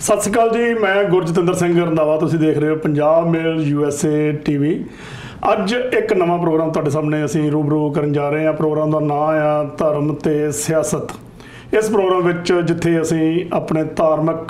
ਸਤਿ ਸ਼੍ਰੀ ਅਕਾਲ ਜੀ, ਮੈਂ ਗੁਰਜਤਿੰਦਰ ਸਿੰਘ ਰੰਧਾਵਾ। ਤੁਸੀਂ ਦੇਖ ਰਹੇ ਹੋ ਪੰਜਾਬ ਮੇਲ USA TV। ਅੱਜ ਇੱਕ ਨਵਾਂ ਪ੍ਰੋਗਰਾਮ ਤੁਹਾਡੇ ਸਾਹਮਣੇ ਅਸੀਂ ਰੂਬਰੂ ਕਰਨ ਜਾ ਰਹੇ ਹਾਂ। ਪ੍ਰੋਗਰਾਮ ਦਾ ਨਾਮ ਆ ਧਰਮ ਤੇ ਸਿਆਸਤ। ਇਸ ਪ੍ਰੋਗਰਾਮ ਵਿੱਚ ਜਿੱਥੇ ਅਸੀਂ ਆਪਣੇ ਧਾਰਮਿਕ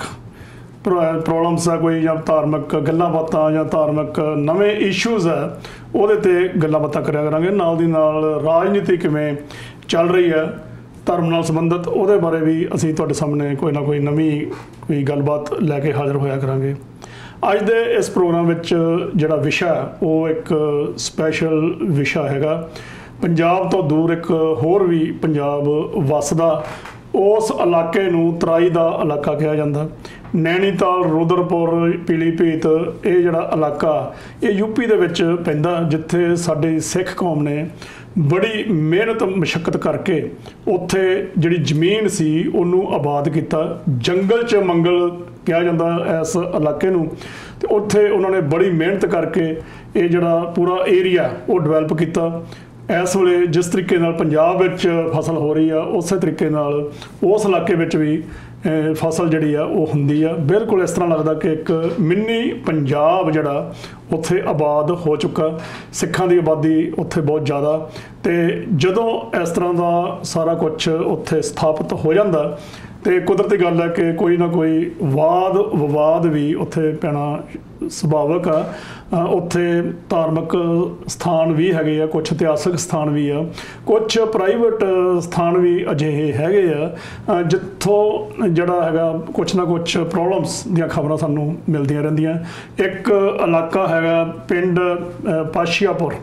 ਪ੍ਰੋਬਲਮਸ ਆ ਕੋਈ ਜਾਂ ਧਾਰਮਿਕ ਗੱਲਾਂ ਬਾਤਾਂ ਜਾਂ ਧਾਰਮਿਕ ਨਵੇਂ ਇਸ਼ੂਜ਼ ਆ ਉਹਦੇ 'ਤੇ ਗੱਲਾਂ ਬਾਤਾਂ ਕਰਿਆ ਕਰਾਂਗੇ। ਨਾਲ ਦੀ ਨਾਲ ਰਾਜਨੀਤੀ ਕਿਵੇਂ ਚੱਲ ਰਹੀ ਹੈ ਧਰਮ ਨਾਲ ਸੰਬੰਧਿਤ, ਉਹਦੇ ਬਾਰੇ ਵੀ ਅਸੀਂ ਤੁਹਾਡੇ ਸਾਹਮਣੇ ਕੋਈ ਨਾ ਕੋਈ ਨਵੀਂ ਕੋਈ ਗੱਲਬਾਤ ਲੈ ਕੇ ਹਾਜ਼ਰ ਹੋਇਆ ਕਰਾਂਗੇ। ਅੱਜ ਦੇ ਇਸ ਪ੍ਰੋਗਰਾਮ ਵਿੱਚ ਜਿਹੜਾ ਵਿਸ਼ਾ ਉਹ ਇੱਕ ਸਪੈਸ਼ਲ ਵਿਸ਼ਾ ਹੈਗਾ। ਪੰਜਾਬ ਤੋਂ ਦੂਰ ਇੱਕ ਹੋਰ ਵੀ ਪੰਜਾਬ ਵੱਸਦਾ ਉਸ ਇਲਾਕੇ ਨੂੰ ਤਰਾਈ ਦਾ ਇਲਾਕਾ ਕਿਹਾ ਜਾਂਦਾ। ਨੈਣੀਤਾਲ, ਰੁਦਰਪੁਰ, ਪੀਲੀਭੀਤ, ਇਹ ਜਿਹੜਾ ਇਲਾਕਾ ਇਹ ਯੂਪੀ ਦੇ ਵਿੱਚ ਪੈਂਦਾ, ਜਿੱਥੇ ਸਾਡੀ ਸਿੱਖ ਕੌਮ ਨੇ ਬੜੀ ਮਿਹਨਤ ਮੁਸ਼ੱਕਤ ਕਰਕੇ ਉੱਥੇ ਜਿਹੜੀ ਜ਼ਮੀਨ ਸੀ ਉਹਨੂੰ ਆਬਾਦ ਕੀਤਾ। ਜੰਗਲ 'ਚ ਮੰਗਲ ਕਿਹਾ ਜਾਂਦਾ ਇਸ ਇਲਾਕੇ ਨੂੰ, ਅਤੇ ਉੱਥੇ ਉਹਨਾਂ ਨੇ ਬੜੀ ਮਿਹਨਤ ਕਰਕੇ ਇਹ ਜਿਹੜਾ ਪੂਰਾ ਏਰੀਆ ਉਹ ਡਿਵੈਲਪ ਕੀਤਾ। ਇਸ ਵੇਲੇ ਜਿਸ ਤਰੀਕੇ ਨਾਲ ਪੰਜਾਬ ਵਿੱਚ ਫਸਲ ਹੋ ਰਹੀ ਆ ਉਸੇ ਤਰੀਕੇ ਨਾਲ ਉਸ ਇਲਾਕੇ ਵਿੱਚ ਵੀ ਫਸਲ ਜਿਹੜੀ ਆ ਉਹ ਹੁੰਦੀ ਆ। ਬਿਲਕੁਲ ਇਸ ਤਰ੍ਹਾਂ ਲੱਗਦਾ ਕਿ ਇੱਕ ਮਿੰਨੀ ਪੰਜਾਬ ਜਿਹੜਾ ਉੱਥੇ ਆਬਾਦ ਹੋ ਚੁੱਕਾ। ਸਿੱਖਾਂ ਦੀ ਆਬਾਦੀ ਉੱਥੇ ਬਹੁਤ ਜ਼ਿਆਦਾ, ਅਤੇ ਜਦੋਂ ਇਸ ਤਰ੍ਹਾਂ ਦਾ ਸਾਰਾ ਕੁਛ ਉੱਥੇ ਸਥਾਪਿਤ ਹੋ ਜਾਂਦਾ ਅਤੇ ਕੁਦਰਤੀ ਗੱਲ ਹੈ ਕਿ ਕੋਈ ਨਾ ਕੋਈ ਵਾਦ ਵਿਵਾਦ ਵੀ ਉੱਥੇ ਪੈਣਾ ਸੁਭਾਵਿਕ ਆ। ਉੱਥੇ ਧਾਰਮਿਕ ਸਥਾਨ ਵੀ ਹੈਗੇ ਆ, ਕੁਛ ਇਤਿਹਾਸਕ ਸਥਾਨ ਵੀ ਆ, ਕੁਛ ਪ੍ਰਾਈਵੇਟ ਸਥਾਨ ਵੀ ਅਜਿਹੇ ਹੈਗੇ ਆ ਜਿੱਥੋਂ ਜਿਹੜਾ ਹੈਗਾ ਕੁਛ ਨਾ ਕੁਛ ਪ੍ਰੋਬਲਮਸ ਦੀਆਂ ਖਬਰਾਂ ਸਾਨੂੰ ਮਿਲਦੀਆਂ ਰਹਿੰਦੀਆਂ। ਇੱਕ ਇਲਾਕਾ ਹੈਗਾ ਪਿੰਡ ਪਾਸ਼ੀਆਪੁਰ,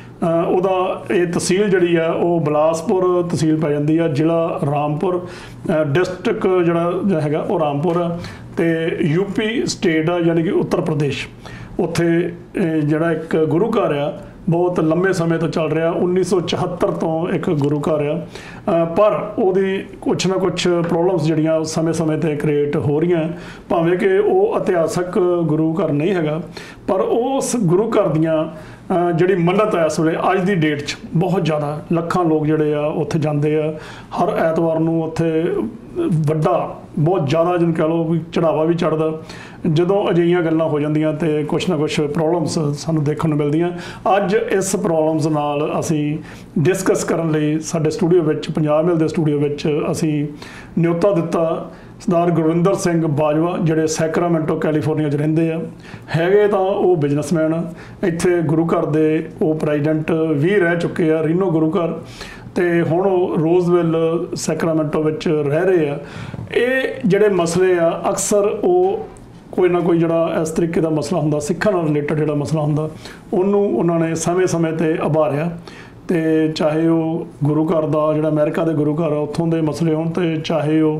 ਉਹਦਾ ਇਹ ਤਹਿਸੀਲ ਜਿਹੜੀ ਆ ਉਹ ਬਿਲਾਸਪੁਰ ਤਹਿਸੀਲ ਪੈ ਜਾਂਦੀ ਆ, ਜ਼ਿਲ੍ਹਾ ਰਾਮਪੁਰ, ਡਿਸਟ੍ਰਿਕਟ ਜਿਹੜਾ ਹੈਗਾ ਉਹ ਰਾਮਪੁਰ ਆ, ਅਤੇ ਯੂਪੀ ਸਟੇਟ ਆ ਯਾਨੀ ਕਿ ਉੱਤਰ ਪ੍ਰਦੇਸ਼। ਉੱਥੇ ਜਿਹੜਾ ਇੱਕ ਗੁਰੂ ਘਰ ਆ ਬਹੁਤ ਲੰਬੇ ਸਮੇਂ ਤੋਂ ਚੱਲ ਰਿਹਾ, 1974 ਤੋਂ ਇੱਕ ਗੁਰੂ ਘਰ ਆ, ਪਰ ਉਹਦੀ ਕੁਛ ਨਾ ਕੁਛ ਪ੍ਰੋਬਲਮਸ ਜਿਹੜੀਆਂ ਸਮੇਂ-ਸਮੇਂ 'ਤੇ ਕ੍ਰੀਏਟ ਹੋ ਰਹੀਆਂ। ਭਾਵੇਂ ਕਿ ਉਹ ਇਤਿਹਾਸਕ ਗੁਰੂ ਘਰ ਨਹੀਂ ਹੈਗਾ, ਪਰ ਉਸ ਗੁਰੂ ਘਰ ਦੀਆਂ ਜਿਹੜੀ ਮੰਨਤ ਹੈ ਇਸ ਵੇਲੇ ਅੱਜ ਦੀ ਡੇਟ 'ਚ ਬਹੁਤ ਜ਼ਿਆਦਾ ਲੱਖਾਂ ਲੋਕ ਜਿਹੜੇ ਆ ਉੱਥੇ ਜਾਂਦੇ ਆ। ਹਰ ਐਤਵਾਰ ਨੂੰ ਉੱਥੇ ਵੱਡਾ ਬਹੁਤ ਜ਼ਿਆਦਾ ਜਿਹਨੂੰ ਕਹਿ ਲਓ ਵੀ ਚੜ੍ਹਾਵਾ ਵੀ ਚੜ੍ਹਦਾ। ਜਦੋਂ ਅਜਿਹੀਆਂ ਗੱਲਾਂ ਹੋ ਜਾਂਦੀਆਂ ਅਤੇ ਕੁਛ ਨਾ ਕੁਛ ਪ੍ਰੋਬਲਮਸ ਸਾਨੂੰ ਦੇਖਣ ਨੂੰ ਮਿਲਦੀਆਂ। ਅੱਜ ਇਸ ਪ੍ਰੋਬਲਮਸ ਨਾਲ ਅਸੀਂ ਡਿਸਕਸ ਕਰਨ ਲਈ ਸਾਡੇ ਸਟੂਡੀਓ ਵਿੱਚ, ਪੰਜਾਬ ਮੇਲ ਦੇ ਸਟੂਡੀਓ ਵਿੱਚ ਅਸੀਂ ਨਿਯੁਕਤਾ ਦਿੱਤਾ ਸਰਦਾਰ ਗੁਰਵਿੰਦਰ ਸਿੰਘ ਬਾਜਵਾ, ਜਿਹੜੇ ਸੈਕਰਾਮੈਂਟੋ ਕੈਲੀਫੋਰਨੀਆ 'ਚ ਰਹਿੰਦੇ ਆ। ਹੈਗੇ ਤਾਂ ਉਹ ਬਿਜ਼ਨਸਮੈਨ, ਇੱਥੇ ਗੁਰੂ ਘਰ ਦੇ ਉਹ ਪ੍ਰੈਜ਼ੀਡੈਂਟ ਵੀ ਰਹਿ ਚੁੱਕੇ ਆ, ਰੀਨੋ ਗੁਰੂ ਘਰ, ਅਤੇ ਹੁਣ ਉਹ ਰੋਜ਼ਵਿਲ ਸੈਕਰਾਮੈਂਟੋ ਵਿੱਚ ਰਹਿ ਰਹੇ ਆ। ਇਹ ਜਿਹੜੇ ਮਸਲੇ ਆ ਅਕਸਰ ਉਹ ਕੋਈ ਨਾ ਕੋਈ ਜਿਹੜਾ ਇਸ ਤਰੀਕੇ ਦਾ ਮਸਲਾ ਹੁੰਦਾ, ਸਿੱਖਾਂ ਨਾਲ ਰਿਲੇਟਡ ਜਿਹੜਾ ਮਸਲਾ ਹੁੰਦਾ, ਉਹਨੂੰ ਉਹਨਾਂ ਨੇ ਸਮੇਂ-ਸਮੇਂ 'ਤੇ ਉਭਾਰਿਆ। ਅਤੇ ਚਾਹੇ ਉਹ ਗੁਰੂ ਘਰ ਦਾ ਜਿਹੜਾ ਅਮਰੀਕਾ ਦੇ ਗੁਰੂ ਘਰ ਆ ਉੱਥੋਂ ਦੇ ਮਸਲੇ ਹੋਣ, ਅਤੇ ਚਾਹੇ ਉਹ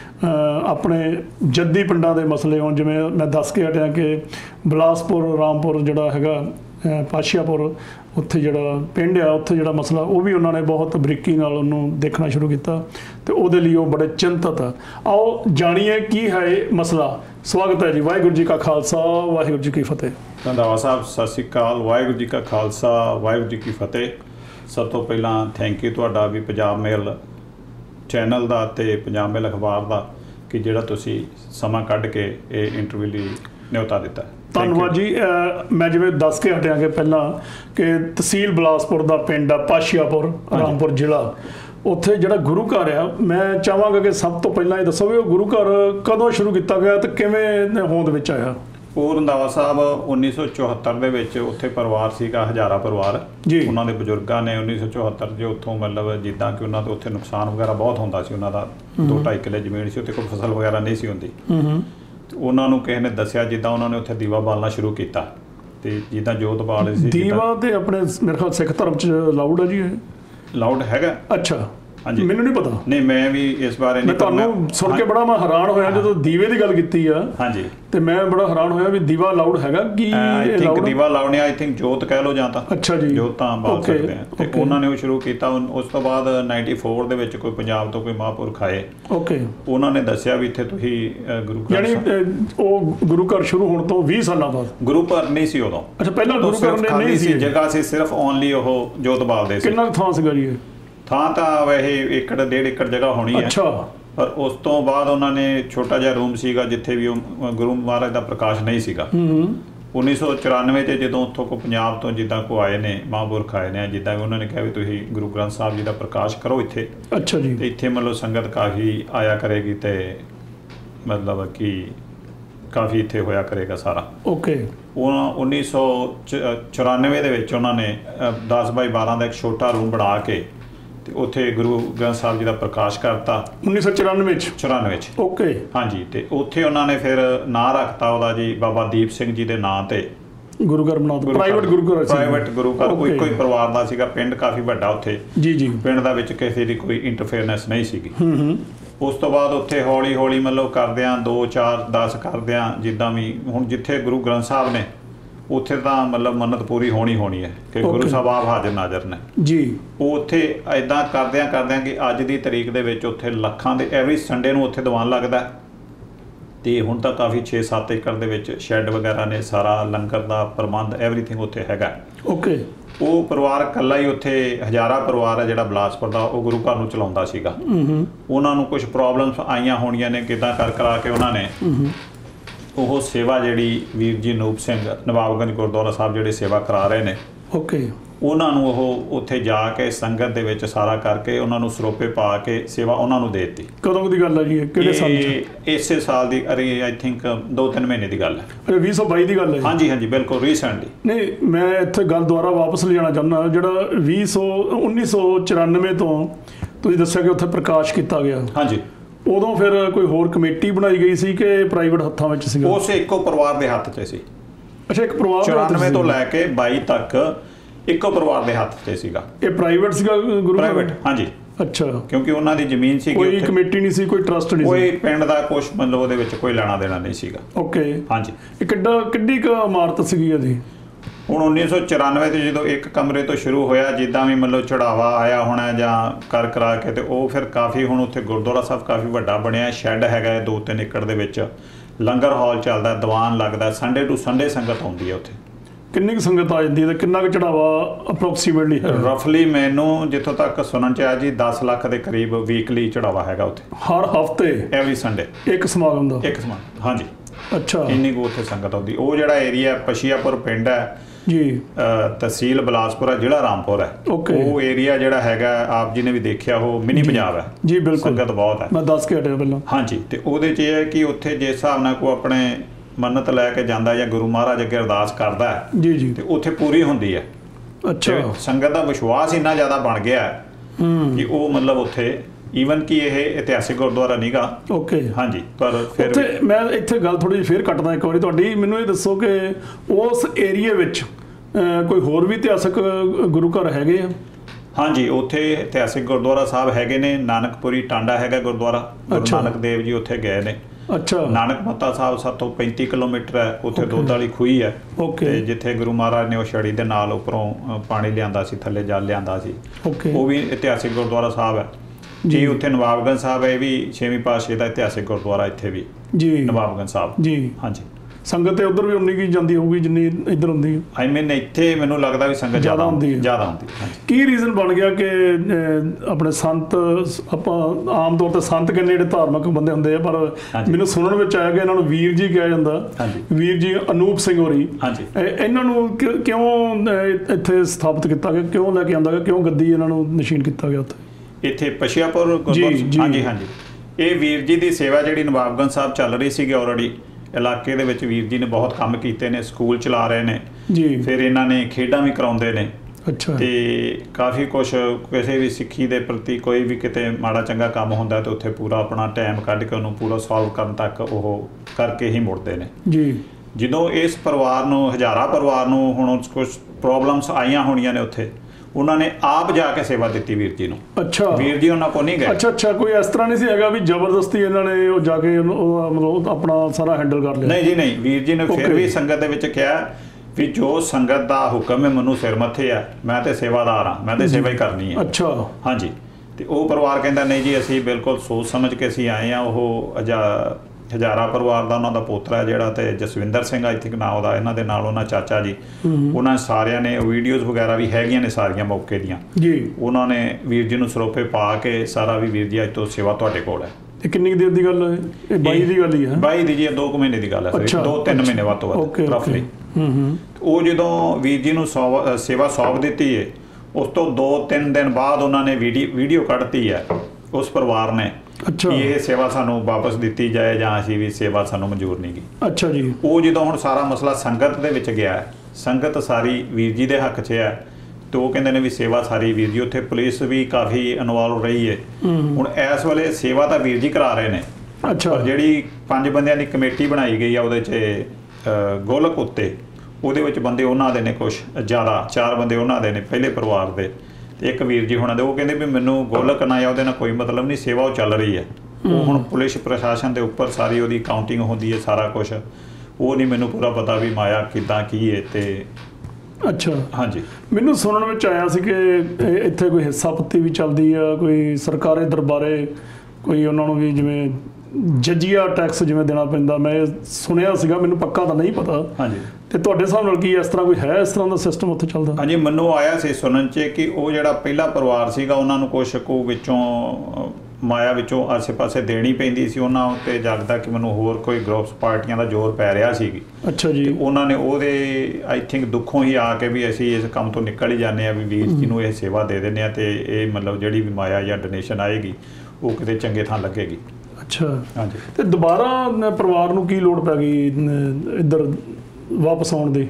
ਆਪਣੇ ਜੱਦੀ ਪਿੰਡਾਂ ਦੇ ਮਸਲੇ ਹੋਣ। ਜਿਵੇਂ ਮੈਂ ਦੱਸ ਕੇ ਹਟਿਆ ਕਿ ਬਿਲਾਸਪੁਰ, ਰਾਮਪੁਰ ਜਿਹੜਾ ਹੈਗਾ, ਪਾਸ਼ੀਆਪੁਰ, ਉੱਥੇ ਜਿਹੜਾ ਪਿੰਡ ਆ ਉੱਥੇ ਜਿਹੜਾ ਮਸਲਾ ਉਹ ਵੀ ਉਹਨਾਂ ਨੇ ਬਹੁਤ ਬਰੀਕੀ ਨਾਲ ਉਹਨੂੰ ਦੇਖਣਾ ਸ਼ੁਰੂ ਕੀਤਾ, ਅਤੇ ਉਹਦੇ ਲਈ ਉਹ ਬੜੇ ਚਿੰਤਤ ਆ। ਆਓ ਜਾਣੀਏ ਕੀ ਹੈ ਇਹ ਮਸਲਾ। ਸਵਾਗਤ ਹੈ ਜੀ। ਵਾਹਿਗੁਰੂ ਜੀ ਕਾ ਖਾਲਸਾ, ਵਾਹਿਗੁਰੂ ਜੀ ਕੀ ਫਤਿਹ। ਰੰਧਾਵਾ ਸਾਹਿਬ ਸਤਿ ਸ਼੍ਰੀ ਅਕਾਲ। ਵਾਹਿਗੁਰੂ ਜੀ ਕਾ ਖਾਲਸਾ, ਵਾਹਿਗੁਰੂ ਜੀ ਕੀ ਫਤਿਹ। ਸਭ ਤੋਂ ਪਹਿਲਾਂ ਥੈਂਕ ਯੂ ਤੁਹਾਡਾ ਵੀ ਪੰਜਾਬ ਮੇਲ ਚੈਨਲ ਦਾ ਅਤੇ ਪੰਜਾਬ ਮੇਲ ਅਖਬਾਰ ਦਾ ਕਿ ਜਿਹੜਾ ਤੁਸੀਂ ਸਮਾਂ ਕੱਢ ਕੇ ਇਹ ਇੰਟਰਵਿਊ ਲਈ ਨਿਯੁਕਤਾ ਦਿੱਤਾ। ਧੰਨਵਾਦ ਜੀ। ਮੈਂ ਜਿਵੇਂ ਦੱਸ ਕੇ ਹਟਿਆ ਕਿ ਪਹਿਲਾਂ ਕਿ ਤਹਿਸੀਲ ਬਿਲਾਸਪੁਰ ਦਾ ਪਿੰਡ ਆ ਪਾਸ਼ੀਆਪੁਰ, ਰਾਮਪੁਰ ਜ਼ਿਲ੍ਹਾ, ਉੱਥੇ ਜਿਹੜਾ ਗੁਰੂ ਘਰ ਆ, ਮੈਂ ਚਾਹਾਂਗਾ ਕਿ ਸਭ ਤੋਂ ਪਹਿਲਾਂ ਇਹ ਦੱਸੋ ਵੀ ਉਹ ਗੁਰੂ ਘਰ ਕਦੋਂ ਸ਼ੁਰੂ ਕੀਤਾ ਗਿਆ ਅਤੇ ਕਿਵੇਂ ਹੋਂਦ ਵਿੱਚ ਆਇਆ? ਉਹ ਰੰਧਾਵਾ ਸਾਹਿਬ 1974 ਦੇ ਵਿੱਚ ਉੱਥੇ ਪਰਿਵਾਰ ਸੀਗਾ, ਹਜ਼ਾਰਾ ਪਰਿਵਾਰ ਜੀ। ਉਹਨਾਂ ਦੇ ਬਜ਼ੁਰਗਾਂ ਨੇ 1974 'ਚ ਉੱਥੋਂ ਮਤਲਬ ਜਿੱਦਾਂ ਕਿ ਉਹਨਾਂ ਦਾ ਉੱਥੇ ਨੁਕਸਾਨ ਵਗੈਰਾ ਬਹੁਤ ਹੁੰਦਾ ਸੀ। ਉਹਨਾਂ ਦਾ 2-2.5 ਕਿੱਲੇ ਜ਼ਮੀਨ ਸੀ, ਉੱਥੇ ਕੋਈ ਫਸਲ ਵਗੈਰਾ ਨਹੀਂ ਸੀ ਹੁੰਦੀ। ਉਹਨਾਂ ਨੂੰ ਕਿਸੇ ਨੇ ਦੱਸਿਆ, ਜਿੱਦਾਂ ਉਹਨਾਂ ਨੇ ਉੱਥੇ ਦੀਵਾ ਬਾਲਣਾ ਸ਼ੁਰੂ ਕੀਤਾ, ਅਤੇ ਜਿੱਦਾਂ ਜੋਤ ਬਾਲਦੇ ਸੀ। ਦੀਵਾ ਤੇ ਆਪਣੇ ਮੇਰੇ ਖਿਆਲ ਸਿੱਖ ਧਰਮ 'ਚ ਲਾਊਡ ਹੈ ਜੀ? ਇਹ ਲਾਊਡ ਹੈਗਾ? ਅੱਛਾ, ਹਾਂਜੀ, ਮੈਨੂੰ ਨਹੀਂ ਪਤਾ। ਨਹੀਂ, ਮੈਂ ਵੀ ਇਸ ਬਾਰੇ ਨਹੀਂ। ਤੁਹਾਨੂੰ ਸੁਣ ਕੇ ਬੜਾ ਮੈਂ ਹੈਰਾਨ ਹੋਇਆ ਜਦੋਂ ਦੀਵੇ ਦੀ ਗੱਲ ਕੀਤੀ ਆ। ਹਾਂਜੀ, ਤੇ ਮੈਂ ਬੜਾ ਹੈਰਾਨ ਹੋਇਆ ਵੀ ਦੀਵਾ ਲਾਊਡ ਹੈਗਾ ਕੀ? ਆਈ ਥਿੰਕ ਦੀਵਾ ਲਾਊਡ ਨੇ, ਆਈ ਥਿੰਕ ਜੋਤ ਕਹਿ ਲਓ ਜਾਂ ਤਾਂ। ਅੱਛਾ ਜੀ, ਜੋਤ ਤਾਂ ਬਾਲ ਸਕਦੇ ਆ। ਤੇ ਉਹਨਾਂ ਨੇ ਉਹ ਸ਼ੁਰੂ ਕੀਤਾ। ਉਸ ਤੋਂ ਬਾਅਦ 94 ਦੇ ਵਿੱਚ ਕੋਈ ਪੰਜਾਬ ਤੋਂ ਕੋਈ ਮਹਾਂਪੁਰਖ ਆਏ, ਉਹਨਾਂ ਨੇ ਦੱਸਿਆ ਵੀ ਇੱਥੇ ਤੁਸੀਂ ਗੁਰੂ ਘਰ, ਯਾਨੀ ਉਹ ਗੁਰੂ ਘਰ ਸ਼ੁਰੂ ਹੋਣ ਤੋਂ 20 ਸਾਲਾਂ ਬਾਅਦ। ਗੁਰੂ ਘਰ ਨਹੀਂ ਸੀ ਉਦੋਂ। ਅੱਛਾ, ਪਹਿਲਾਂ ਗੁਰੂ ਘਰ ਨਹੀਂ ਸੀ, ਜਗ੍ਹਾ ਸੀ ਸਿਰਫ ਓਨਲੀ ਉਹ ਜੋਤ ਬਾਲਦੇ ਸੀ। ਕਿੰਨਾ ਥਾਂ ਸੀਗਾ ਜੀ? ਥਾਂ ਤਾਂ ਵੈਸੇ 1-1.5 ਏਕੜ ਜਗ੍ਹਾ ਹੋਣੀ ਹੈ। ਅੱਛਾ, ਪਰ ਉਸ ਤੋਂ ਬਾਅਦ ਉਹਨਾਂ ਨੇ ਛੋਟਾ ਜਿਹਾ ਰੂਮ ਸੀਗਾ ਜਿੱਥੇ ਵੀ ਉਹ ਗੁਰੂ ਮਹਾਰਾਜ ਦਾ ਪ੍ਰਕਾਸ਼ ਨਹੀਂ ਸੀਗਾ। 1994 'ਚ ਜਦੋਂ ਉੱਥੋਂ ਕੋ ਪੰਜਾਬ ਤੋਂ ਜਿੱਦਾਂ ਕੋ ਆਏ ਨੇ ਮਹਾਂਪੁਰਖ ਆਏ ਨੇ, ਜਿੱਦਾਂ ਉਹਨਾਂ ਨੇ ਕਿਹਾ ਵੀ ਤੁਸੀਂ ਗੁਰੂ ਗ੍ਰੰਥ ਸਾਹਿਬ ਜੀ ਦਾ ਪ੍ਰਕਾਸ਼ ਕਰੋ ਇੱਥੇ। ਅੱਛਾ ਜੀ। ਤੇ ਇੱਥੇ ਮਤਲਬ ਸੰਗਤ ਕਾਫੀ ਆਇਆ ਕਰੇਗੀ ਤੇ ਮਤਲਬ ਕਿ ਕਾਫੀ ਇੱਥੇ ਹੋਇਆ ਕਰੇਗਾ ਸਾਰਾ। ਓਕੇ। ਉਹ 1994 ਦੇ ਵਿੱਚ ਉਹਨਾਂ ਨੇ 10 ਬਾਈ 12 ਦਾ ਇੱਕ ਛੋਟਾ ਰੂਮ ਬਣਾ ਕੇ ਤੇ ਉੱਥੇ ਗੁਰੂ ਗ੍ਰੰਥ ਸਾਹਿਬ ਜੀ ਦਾ ਪ੍ਰਕਾਸ਼ ਕਰਤਾ 1994 ਚ। 94 ਚ। ਓਕੇ। ਹਾਂਜੀ। ਤੇ ਉੱਥੇ ਉਹਨਾਂ ਨੇ ਫਿਰ ਨਾਂ ਰੱਖਤਾ ਉਹਦਾ ਜੀ ਬਾਬਾ ਦੀਪ ਸਿੰਘ ਜੀ ਦੇ ਨਾਂ ਤੇ ਗੁਰੂ ਘਰ ਬਣਾ ਦਿੱਤਾ। ਪ੍ਰਾਈਵੇਟ ਗੁਰੂ ਘਰ ਸੀ। ਪ੍ਰਾਈਵੇਟ ਗੁਰੂ ਘਰ ਕੋਈ ਪਰਿਵਾਰ ਦਾ ਸੀਗਾ। ਪਿੰਡ ਕਾਫੀ ਵੱਡਾ ਉੱਥੇ। ਜੀ ਜੀ। ਪਿੰਡ ਦਾ ਵਿੱਚ ਕਿਸੇ ਦੀ ਕੋਈ ਇੰਟਰਫੇਅਰਨੈਸ ਨਹੀਂ ਸੀਗੀ। ਉਸ ਤੋਂ ਬਾਅਦ ਉੱਥੇ ਹੌਲੀ ਹੌਲੀ ਮਤਲਬ ਕਰਦਿਆਂ 2 4 10 ਕਰਦਿਆਂ ਜਿੱਦਾਂ ਵੀ ਹੁਣ ਜਿੱਥੇ ਗੁਰੂ ਗ੍ਰੰਥ ਸਾਹਿਬ ਨੇ ਉੱਥੇ ਤਾਂ ਮਤਲਬ ਮੰਨਤ ਪੂਰੀ ਹੋਣੀ ਹੈ ਕਿ ਗੁਰੂ ਸਾਹਿਬ ਆਪ ਹਾਜ਼ਰ ਨਾਜ਼ਰ ਨੇ ਜੀ। ਉਹ ਉੱਥੇ ਇਦਾਂ ਕਰਦਿਆਂ ਕਿ ਅੱਜ ਦੀ ਤਰੀਕ ਦੇ ਵਿੱਚ ਉੱਥੇ ਲੱਖਾਂ ਦੇ ਐਵਰੀ ਸੰਡੇ ਨੂੰ ਉੱਥੇ ਦੀਵਾਨ ਲੱਗਦਾ ਤੇ ਹੁਣ ਤਾਂ ਕਾਫੀ 6-7 ਏਕੜ ਦੇ ਵਿੱਚ ਸ਼ੈੱਡ ਵਗੈਰਾ ਨੇ, ਸਾਰਾ ਲੰਗਰ ਦਾ ਪ੍ਰਬੰਧ ਐਵਰੀਥਿੰਗ ਉੱਥੇ ਹੈਗਾ। ਓਕੇ। ਉਹ ਪਰਿਵਾਰ ਇਕੱਲਾ ਹੀ ਉੱਥੇ ਹਜ਼ਾਰਾ ਪਰਿਵਾਰ ਹੈ ਜਿਹੜਾ ਬਿਲਾਸਪੁਰ ਦਾ, ਉਹ ਗੁਰੂ ਘਰ ਨੂੰ ਚਲਾਉਂਦਾ ਸੀਗਾ। ਉਹਨਾਂ ਨੂੰ ਕੁਝ ਪ੍ਰੋਬਲਮਸ ਆਈਆਂ ਹੋਣੀਆਂ ਨੇ, ਕਿੱਦਾਂ ਕਰਾ ਕੇ ਉਹਨਾਂ ਨੇ ਉਹ ਸੇਵਾ ਜਿਹੜੀ ਵੀਰ ਜੀ ਅਨੂਪ ਸਿੰਘ ਨਵਾਬਗੰਜ ਗੁਰਦੁਆਰਾ ਸਾਹਿਬ ਜਿਹੜੇ ਸੇਵਾ ਕਰਾ ਰਹੇ ਨੇ, ਓਕੇ, ਉਹਨਾਂ ਨੂੰ ਉਹ ਉੱਥੇ ਜਾ ਕੇ ਸੰਗਤ ਦੇ ਵਿੱਚ ਸਾਰਾ ਕਰਕੇ ਉਹਨਾਂ ਨੂੰ ਸਰੋਪੇ ਪਾ ਕੇ ਸੇਵਾ ਉਹਨਾਂ ਨੂੰ ਦੇ ਦਿੱਤੀ। ਕਦੋਂ ਦੀ ਗੱਲ ਹੈ ਜੀ? ਕਿਹੜੇ ਸਾਲ ਦੀ? ਇਸੇ ਸਾਲ ਦੀ, ਆਈ ਥਿੰਕ 2-3 ਮਹੀਨੇ ਦੀ ਗੱਲ ਹੈ। 2022 ਦੀ ਗੱਲ ਹੈ? ਹਾਂਜੀ ਹਾਂਜੀ, ਬਿਲਕੁਲ ਰੀਸੈਂਟਲੀ। ਨਹੀਂ, ਮੈਂ ਇੱਥੇ ਗੱਲ ਦੁਬਾਰਾ ਵਾਪਸ ਲਿਜਾਣਾ ਚਾਹੁੰਦਾ। ਜਿਹੜਾ 1994 ਤੋਂ ਤੁਸੀਂ ਦੱਸਿਆ ਕਿ ਉੱਥੇ ਪ੍ਰਕਾਸ਼ ਕੀਤਾ ਗਿਆ, ਹਾਂਜੀ, ਉਦੋਂ ਫਿਰ ਕੋਈ ਹੋਰ ਕਮੇਟੀ ਬਣਾਈ ਗਈ ਸੀ ਕਿ ਪ੍ਰਾਈਵੇਟ ਹੱਥਾਂ ਵਿੱਚ ਸੀਗਾ? ਉਸ ਇੱਕੋ ਪਰਿਵਾਰ ਦੇ ਹੱਥ 'ਚ ਸੀ। ਅੱਛਾ, ਇੱਕ ਪਰਿਵਾਰ 94 ਤੋਂ ਲੈ ਕੇ 22 ਤੱਕ ਇੱਕੋ ਪਰਿਵਾਰ ਦੇ ਹੱਥ 'ਚ ਸੀਗਾ। ਇਹ ਪ੍ਰਾਈਵੇਟ ਸੀਗਾ ਗੁਰੂ? ਪ੍ਰਾਈਵੇਟ, ਹਾਂਜੀ। ਅੱਛਾ। ਕਿਉਂਕਿ ਉਹਨਾਂ ਦੀ ਜ਼ਮੀਨ ਸੀਗੀ, ਕੋਈ ਕਮੇਟੀ ਨਹੀਂ ਸੀ, ਕੋਈ ਟਰਸਟ ਨਹੀਂ ਸੀ, ਕੋਈ ਪਿੰਡ ਦਾ ਕੁਛ ਮਤਲਬ ਉਹਦੇ ਵਿੱਚ ਕੋਈ ਲੈਣਾ ਦੇਣਾ ਨਹੀਂ ਸੀਗਾ। ਓਕੇ, ਹਾਂਜੀ। ਇਹ ਕਿੱਡੀ ਕੁ ਇਮਾਰਤ ਸੀਗੀ ਇਹਦੀ? ਹੁਣ 1994 'ਤੇ ਜਦੋਂ ਇੱਕ ਕਮਰੇ ਤੋਂ ਸ਼ੁਰੂ ਹੋਇਆ, ਜਿੱਦਾਂ ਵੀ ਮਤਲਬ ਚੜਾਵਾ ਆਇਆ ਹੋਣਾ ਜਾਂ ਕਰਾ ਕੇ, ਤੇ ਉਹ ਫਿਰ ਕਾਫੀ ਹੁਣ ਉੱਥੇ ਗੁਰਦੁਆਰਾ ਸਾਹਿਬ ਕਾਫੀ ਵੱਡਾ ਬਣਿਆ। ਸ਼ੈੱਡ ਹੈਗਾ 2-3 ਏਕੜ ਦੇ ਵਿੱਚ, ਲੰਗਰ ਹਾਲ ਚੱਲਦਾ, ਦੀਵਾਨ ਲੱਗਦਾ, ਸੰਡੇ ਟੂ ਸੰਡੇ ਸੰਗਤ ਆਉਂਦੀ ਹੈ ਉੱਥੇ। ਕਿੰਨੀ ਕੁ ਸੰਗਤ ਆ ਜਾਂਦੀ ਹੈ ਤੇ ਕਿੰਨਾ ਕੁ ਚੜਾਵਾ ਅਪਰੋਕਸੀਮੇਟਲੀ ਹੈ? ਰਫਲੀ ਮੈਨੂੰ ਜਿੱਥੋਂ ਤੱਕ ਸੁਣਨ 'ਚ ਆਇਆ ਜੀ 10 ਲੱਖ ਦੇ ਕਰੀਬ ਵੀਕਲੀ ਚੜਾਵਾ ਹੈਗਾ ਉੱਥੇ, ਹਰ ਹਫਤੇ, ਐਵਰੀ ਸੰਡੇ ਇੱਕ ਸਮਾਗਮ ਦਾ। ਇੱਕ ਸਮਾਗਮ, ਹਾਂਜੀ। ਅੱਛਾ, ਇੰਨੀ ਕੁ ਉੱਥੇ ਸੰਗਤ ਆਉਂਦੀ। ਉਹ ਜਿਹੜਾ ਏਰੀਆ ਪਸ਼ੀਆਪੁਰ ਪਿੰਡ ਹੈ ਜੀ, ਤਹਿਸੀਲ ਬਿਲਾਸਪੁਰ ਹੈ, ਜ਼ਿਲ੍ਹਾ ਰਾਮਪੁਰ ਹੈ। ਉਹ ਏਰੀਆ ਜਿਹੜਾ ਹੈਗਾ ਆਪ ਜੀ ਨੇ ਵੀ ਦੇਖਿਆ, ਉਹ ਮਿਨੀ ਪੰਜਾਬ ਹੈ ਜੀ। ਬਿਲਕੁਲ, ਸੰਗਤ ਬਹੁਤ ਹੈ। ਮੈਂ ਦੱਸ ਕੇ ਹਟਿਆ ਪਹਿਲਾਂ। ਹਾਂਜੀ। ਤੇ ਉਹਦੇ 'ਚ ਇਹ ਹੈ ਕਿ ਉੱਥੇ ਜਿਸ ਹਿਸਾਬ ਨਾਲ ਕੋਈ ਆਪਣੇ ਮੰਨਤ ਲੈ ਕੇ ਜਾਂਦਾ ਜਾਂ ਗੁਰੂ ਮਹਾਰਾਜ ਅੱਗੇ ਅਰਦਾਸ ਕਰਦਾ ਹੈ ਜੀ ਜੀ, ਤੇ ਉੱਥੇ ਪੂਰੀ ਹੁੰਦੀ ਹੈ। ਅੱਛਾ। ਸੰਗਤ ਦਾ ਵਿਸ਼ਵਾਸ ਇੰਨਾ ਜ਼ਿਆਦਾ ਬਣ ਗਿਆ ਹੈ ਕਿ ਉਹ ਮਤਲਬ ਉੱਥੇ ਈਵਨ ਕਿ ਇਹ ਇਤਿਹਾਸਿਕ ਗੁਰਦੁਆਰਾ ਨਹੀਂਗਾ। ਓਕੇ, ਹਾਂਜੀ। ਪਰ ਫਿਰ ਮੈਂ ਇੱਥੇ ਗੱਲ ਥੋੜੀ ਜਿਹੀ ਫੇਰ ਕੱਟਦਾ ਇੱਕ ਵਾਰੀ ਤੁਹਾਡੀ। ਮੈਨੂੰ ਇਹ ਦੱਸੋ ਕਿ ਉਸ ਏਰੀਏ ਵਿੱਚ ਕੋਈ ਹੋਰ ਵੀ ਇਤਿਹਾਸਿਕ ਗੁਰੂ ਘਰ ਹੈਗੇ ਆ? ਹਾਂਜੀ, ਉੱਥੇ ਇਤਿਹਾਸਿਕ ਗੁਰਦੁਆਰਾ ਸਾਹਿਬ ਹੈਗੇ ਨੇ। ਨਾਨਕਪੁਰੀ ਟਾਂਡਾ ਹੈਗਾ ਗੁਰਦੁਆਰਾ, ਗੁਰੂ ਨਾਨਕ ਦੇਵ ਜੀ ਉੱਥੇ ਗਏ ਨੇ। ਅੱਛਾ। ਨਾਨਕ ਮੱਤਾ ਸਾਹਿਬ ਸਾਤੋਂ 35 ਕਿਲੋਮੀਟਰ ਹੈ, ਉੱਥੇ ਦੁੱਧ ਵਾਲੀ ਖੂਹੀ ਹੈ। ਓਕੇ। ਜਿੱਥੇ ਗੁਰੂ ਮਹਾਰਾਜ ਨੇ ਉਹ ਛੜੀ ਦੇ ਨਾਲ ਉੱਪਰੋਂ ਪਾਣੀ ਲਿਆਂਦਾ ਸੀ, ਥੱਲੇ ਜਲ ਲਿਆਂਦਾ ਸੀ। ਓਕੇ। ਉਹ ਵੀ ਇਤਿਹਾਸਿਕ ਗੁਰਦੁਆਰਾ ਸਾਹਿਬ ਹੈ ਜੀ। ਉੱਥੇ ਨਵਾਬਗੰਜ ਸਾਹਿਬ ਹੈ, ਇਹ ਵੀ 6ਵੀਂ ਪਾਤਸ਼ਾਹੀ ਦਾ ਇਤਿਹਾਸਿਕ ਗੁਰਦੁਆਰਾ ਇੱਥੇ ਵੀ ਜੀ, ਨਵਾਬਗੰਜ ਸਾਹਿਬ ਜੀ। ਹਾਂਜੀ। ਸੰਗਤ ਤੇ ਉਧਰ ਵੀ ਉਨੀ ਕੀ ਜਾਂਦੀ ਹੋਊਗੀ ਜਿੰਨੀ ਇੱਧਰ ਹੁੰਦੀ ਹੈ? ਆਈ ਮੀਨ ਇੱਥੇ ਮੈਨੂੰ ਲੱਗਦਾ ਵੀ ਸੰਗਤ ਜ਼ਿਆਦਾ ਹੁੰਦੀ ਹੈ। ਜ਼ਿਆਦਾ ਹੁੰਦੀ ਹੈ। ਕੀ ਰੀਜ਼ਨ ਬਣ ਗਿਆ ਕਿ ਆਪਣੇ ਸੰਤ, ਆਪਾਂ ਆਮ ਤੌਰ ਤੇ ਸੰਤ ਕਹਿੰਦੇ ਜਿਹੜੇ ਧਾਰਮਿਕ ਬੰਦੇ ਹੁੰਦੇ ਆ, ਪਰ ਮੈਨੂੰ ਸੁਣਨ ਵਿੱਚ ਆਇਆ ਕਿ ਇਹਨਾਂ ਨੂੰ ਵੀਰ ਜੀ ਕਿਹਾ ਜਾਂਦਾ। ਵੀਰ ਜੀ ਅਨੂਪ ਸਿੰਘ ਹੋਰੀ, ਇਹਨਾਂ ਨੂੰ ਕਿਉਂ ਇੱਥੇ ਸਥਾਪਿਤ ਕੀਤਾ ਗਿਆ? ਕਿਉਂ ਲੈ ਕੇ ਆਉਂਦਾ ਗਿਆ? ਕਿਉਂ ਗੱਦੀ ਇਹਨਾਂ ਨੂੰ ਨਸ਼ੀਨ ਕੀਤਾ ਗਿਆ ਉੱਥੇ ਇੱਥੇ ਪਸ਼ੀਆਪੁਰ ਗੁਰਦੁਆਰਾ? ਹਾਂਜੀ ਹਾਂਜੀ। ਇਹ ਵੀਰ ਜੀ ਦੀ ਸੇਵਾ ਜਿਹੜੀ ਨਵਾਬਗੰਜ ਸਾਹਿਬ ਚੱਲ ਰਹੀ ਸੀਗੀ ਆਲਰੇਡੀ ਇਲਾਕੇ ਦੇ ਵਿੱਚ, ਵੀਰ ਜੀ ਨੇ ਬਹੁਤ ਕੰਮ ਕੀਤੇ ਨੇ, ਸਕੂਲ ਚਲਾ ਰਹੇ ਨੇ ਜੀ। ਫਿਰ ਇਹਨਾਂ ਨੇ ਖੇਡਾਂ ਵੀ ਕਰਾਉਂਦੇ ਨੇ। ਅੱਛਾ। ਤੇ ਕਾਫੀ ਕੁਛ ਕਿਸੇ ਵੀ ਸਿੱਖੀ ਦੇ ਪ੍ਰਤੀ ਕੋਈ ਵੀ ਕਿਤੇ ਮਾੜਾ ਚੰਗਾ ਕੰਮ ਹੁੰਦਾ ਤੇ ਉੱਥੇ ਪੂਰਾ ਆਪਣਾ ਟਾਈਮ ਕੱਢ ਕੇ ਉਹਨੂੰ ਪੂਰਾ ਸੋਲਵ ਕਰਨ ਤੱਕ ਉਹ ਕਰਕੇ ਹੀ ਮੁੜਦੇ ਨੇ ਜੀ। ਜਦੋਂ ਇਸ ਪਰਿਵਾਰ ਨੂੰ, ਹਜ਼ਾਰਾ ਪਰਿਵਾਰ ਨੂੰ ਹੁਣ ਕੁਝ ਪ੍ਰੋਬਲਮਸ ਆਈਆਂ ਹੋਣੀਆਂ ਨੇ ਉੱਥੇ, ਉਹਨਾਂ ਨੇ ਆਪ ਜਾ ਕੇ ਸੇਵਾ ਦਿੱਤੀ ਵੀਰ ਜੀ ਨੂੰ। ਅੱਛਾ। ਵੀਰ ਜੀ ਉਹਨਾਂ ਕੋਲ ਨਹੀਂ ਗਏ। ਅੱਛਾ ਅੱਛਾ। ਕੋਈ ਇਸ ਤਰ੍ਹਾਂ ਨਹੀਂ ਸੀ ਹੈਗਾ ਵੀ ਜ਼ਬਰਦਸਤੀ ਇਹਨਾਂ ਨੇ ਉਹ ਜਾ ਕੇ ਮਤਲਬ ਆਪਣਾ ਸਾਰਾ ਹੈਂਡਲ ਕਰ ਲਿਆ? ਨਹੀਂ ਜੀ ਨਹੀਂ, ਵੀਰ ਜੀ ਨੇ ਫਿਰ ਵੀ ਸੰਗਤ ਦੇ ਵਿੱਚ ਕਿਹਾ ਵੀ ਜੋ ਸੰਗਤ ਦਾ ਹੁਕਮ ਹੈ ਮੈਨੂੰ ਸਿਰ ਮੱਥੇ ਆ, ਮੈਂ ਤੇ ਸੇਵਾਦਾਰ ਹਾਂ, ਮੈਂ ਤੇ ਸੇਵਾ ਹੀ ਕਰਨੀ ਹੈ। ਅੱਛਾ। ਹਾਂਜੀ। ਤੇ ਉਹ ਪਰਿਵਾਰ ਕਹਿੰਦਾ ਨਹੀਂ ਜੀ, ਅਸੀਂ ਬਿਲਕੁਲ ਸੋਚ ਸਮਝ ਕੇ ਅਸੀਂ ਆਏ ਹਾਂ। ਉਹ ਹਜ਼ਾਰਾ ਪਰਿਵਾਰ ਦਾ ਉਹਨਾਂ ਦਾ ਪੋਤਰਾ ਹੈ ਜਿਹੜਾ, ਤੇ ਜਸਵਿੰਦਰ ਸਿੰਘ ਆਈ ਥਿੰਕ ਨਾਂ ਉਹਦਾ, ਇਹਨਾਂ ਦੇ ਨਾਲ ਉਹਨਾਂ ਚਾਚਾ ਜੀ, ਉਹਨਾਂ ਸਾਰਿਆਂ ਨੇ ਵੀਡੀਓਜ਼ ਵਗੈਰਾ ਵੀ ਹੈਗੀਆਂ ਨੇ ਸਾਰੀਆਂ ਮੌਕੇ ਦੀਆਂ ਜੀ। ਉਹਨਾਂ ਨੇ ਵੀਰ ਜੀ ਨੂੰ ਸਰੋਪੇ ਪਾ ਕੇ ਸਾਰਾ ਵੀ ਵੀਰ ਜੀ ਅੱਜ ਤੋਂ ਸੇਵਾ ਤੁਹਾਡੇ ਕੋਲ ਹੈ। ਇਹ ਕਿੰਨੀ ਕੁ ਦੇਰ ਦੀ ਗੱਲ ਹੈ? ਇਹ 22 ਦੀ ਗੱਲ ਹੀ ਹੈ? 22 ਦੀ ਜੀ, 2 ਮਹੀਨੇ ਦੀ ਗੱਲ ਹੈ, 2-3 ਮਹੀਨੇ ਵੱਧ ਤੋਂ ਵੱਧ ਰਫਲੀ। ਉਹ ਜਦੋਂ ਵੀਰ ਜੀ ਨੂੰ ਸੇਵਾ ਸੌਂਪ ਦਿੱਤੀ ਹੈ, ਉਸ ਤੋਂ 2-3 ਦਿਨ ਬਾਅਦ ਉਹਨਾਂ ਨੇ ਵੀਡੀਓ ਕੱਢਤੀ ਹੈ ਉਸ ਪਰਿਵਾਰ ਨੇ ਕਿ ਇਹ ਸੇਵਾ ਸਾਨੂੰ ਵਾਪਸ ਦਿੱਤੀ ਜਾਏ ਜਾਂ ਅਸੀਂ ਵੀ ਸੇਵਾ ਸਾਨੂੰ ਮਨਜ਼ੂਰ ਨਹੀਂ ਗੀ। ਅੱਛਾ ਜੀ। ਉਹ ਜਦੋਂ ਹੁਣ ਸਾਰਾ ਮਸਲਾ ਸੰਗਤ ਦੇ ਵਿੱਚ ਗਿਆ, ਸੰਗਤ ਸਾਰੀ ਵੀਰ ਜੀ ਦੇ ਹੱਕ 'ਚ ਹੈ, ਤੇ ਉਹ ਕਹਿੰਦੇ ਨੇ ਵੀ ਸੇਵਾ ਸਾਰੀ ਵੀਰ ਜੀ, ਉੱਥੇ ਪੁਲਿਸ ਵੀ ਕਾਫੀ ਇਨਵੋਲਵ ਰਹੀ ਹੈ। ਹੁਣ ਇਸ ਵੇਲੇ ਸੇਵਾ ਤਾਂ ਵੀਰ ਜੀ ਕਰਾ ਰਹੇ ਨੇ, ਪਰ ਜਿਹੜੀ 5 ਬੰਦਿਆਂ ਦੀ ਕਮੇਟੀ ਬਣਾਈ ਗਈ ਆ ਉਹਦੇ 'ਚ ਗੋਲਕ ਉੱਤੇ, ਉਹਦੇ ਵਿੱਚ ਬੰਦੇ ਉਹਨਾਂ ਦੇ ਨੇ ਕੁਛ ਜ਼ਿਆਦਾ, 4 ਬੰਦੇ ਉਹਨਾਂ ਦੇ ਨੇ ਪਹਿਲੇ ਪਰਿਵਾਰ ਦੇ, ਤੇ 1 ਵੀਰ ਜੀ ਹੋਣਾ ਦੇ। ਉਹ ਕਹਿੰਦੇ ਵੀ ਮੈਨੂੰ ਗੋਲਕ ਨਾ ਆ ਉਹਦੇ ਨਾਲ ਕੋਈ ਮਤਲਬ ਨਹੀਂ, ਸੇਵਾ ਉਹ ਚੱਲ ਰਹੀ ਹੈ। ਉਹ ਹੁਣ ਪੁਲਿਸ ਪ੍ਰਸ਼ਾਸਨ ਦੇ ਉੱਪਰ ਸਾਰੀ ਉਹਦੀ ਕਾਊਂਟਿੰਗ ਹੁੰਦੀ ਹੈ, ਸਾਰਾ ਕੁਛ। ਉਹ ਨਹੀਂ ਮੈਨੂੰ ਪੂਰਾ ਪਤਾ ਵੀ ਮਾਇਆ ਕਿੱਦਾਂ ਕੀ ਹੈ। ਤੇ ਅੱਛਾ, ਹਾਂਜੀ, ਮੈਨੂੰ ਸੁਣਨ ਵਿੱਚ ਆਇਆ ਸੀ ਕਿ ਇੱਥੇ ਕੋਈ ਹਿੱਸਾ ਪੱਤੀ ਵੀ ਚੱਲਦੀ ਆ, ਕੋਈ ਸਰਕਾਰੀ ਦਰਬਾਰੇ ਕੋਈ ਉਹਨਾਂ ਨੂੰ ਵੀ ਜਿਵੇਂ ਜੱਜੀਆ ਟੈਕਸ ਜਿਵੇਂ ਦੇਣਾ ਪੈਂਦਾ, ਮੈਂ ਸੁਣਿਆ ਸੀਗਾ, ਮੈਨੂੰ ਪੱਕਾ ਤਾਂ ਨਹੀਂ ਪਤਾ। ਹਾਂਜੀ। ਤੇ ਤੁਹਾਡੇ ਹਿਸਾਬ ਨਾਲ ਕੀ ਇਸ ਤਰ੍ਹਾਂ ਕੋਈ ਹੈ, ਇਸ ਤਰ੍ਹਾਂ ਦਾ ਸਿਸਟਮ ਉੱਥੇ ਚੱਲਦਾ? ਹਾਂਜੀ, ਮੈਨੂੰ ਆਇਆ ਸੀ ਸੁਣਨ 'ਚ ਕਿ ਉਹ ਜਿਹੜਾ ਪਹਿਲਾ ਪਰਿਵਾਰ ਸੀਗਾ ਉਹਨਾਂ ਨੂੰ ਕੁਛ ਕੁ ਵਿੱਚੋਂ ਮਾਇਆ ਵਿੱਚੋਂ ਆਸੇ-ਪਾਸੇ ਦੇਣੀ ਪੈਂਦੀ ਸੀ ਉਹਨਾਂ ਉੱਤੇ, ਜਗਦਾ ਕਿ ਮੈਨੂੰ ਹੋਰ ਕੋਈ ਗਰੁੱਪਸ ਪਾਰਟੀਆਂ ਦਾ ਜ਼ੋਰ ਪੈ ਰਿਹਾ ਸੀਗੀ। ਅੱਛਾ ਜੀ। ਉਹਨਾਂ ਨੇ ਉਹਦੇ ਆਈ ਥਿੰਕ ਦੁੱਖੋਂ ਹੀ ਆ ਕੇ ਵੀ ਅਸੀਂ ਇਸ ਕੰਮ ਤੋਂ ਨਿਕਲ ਹੀ ਜਾਂਦੇ ਆ, ਵੀ ਵੀਰ ਜੀ ਨੂੰ ਇਹ ਸੇਵਾ ਦੇ ਦਿੰਦੇ ਆ, ਤੇ ਇਹ ਮਤਲਬ ਜਿਹੜੀ ਵੀ ਮਾਇਆ ਜਾਂ ਡੋਨੇਸ਼ਨ ਆਏਗੀ ਉਹ ਕਿਤੇ ਚੰਗੇ ਥਾਂ ਲੱਗੇਗੀ। ਅੱਛਾ। ਹਾਂਜੀ। ਤੇ ਦੁਬਾਰਾ ਪਰਿਵਾਰ ਨੂੰ ਕੀ ਲੋੜ ਪੈ ਗਈ ਇੱਧਰ ਵਾਪਸ ਆਉਣ ਦੀ?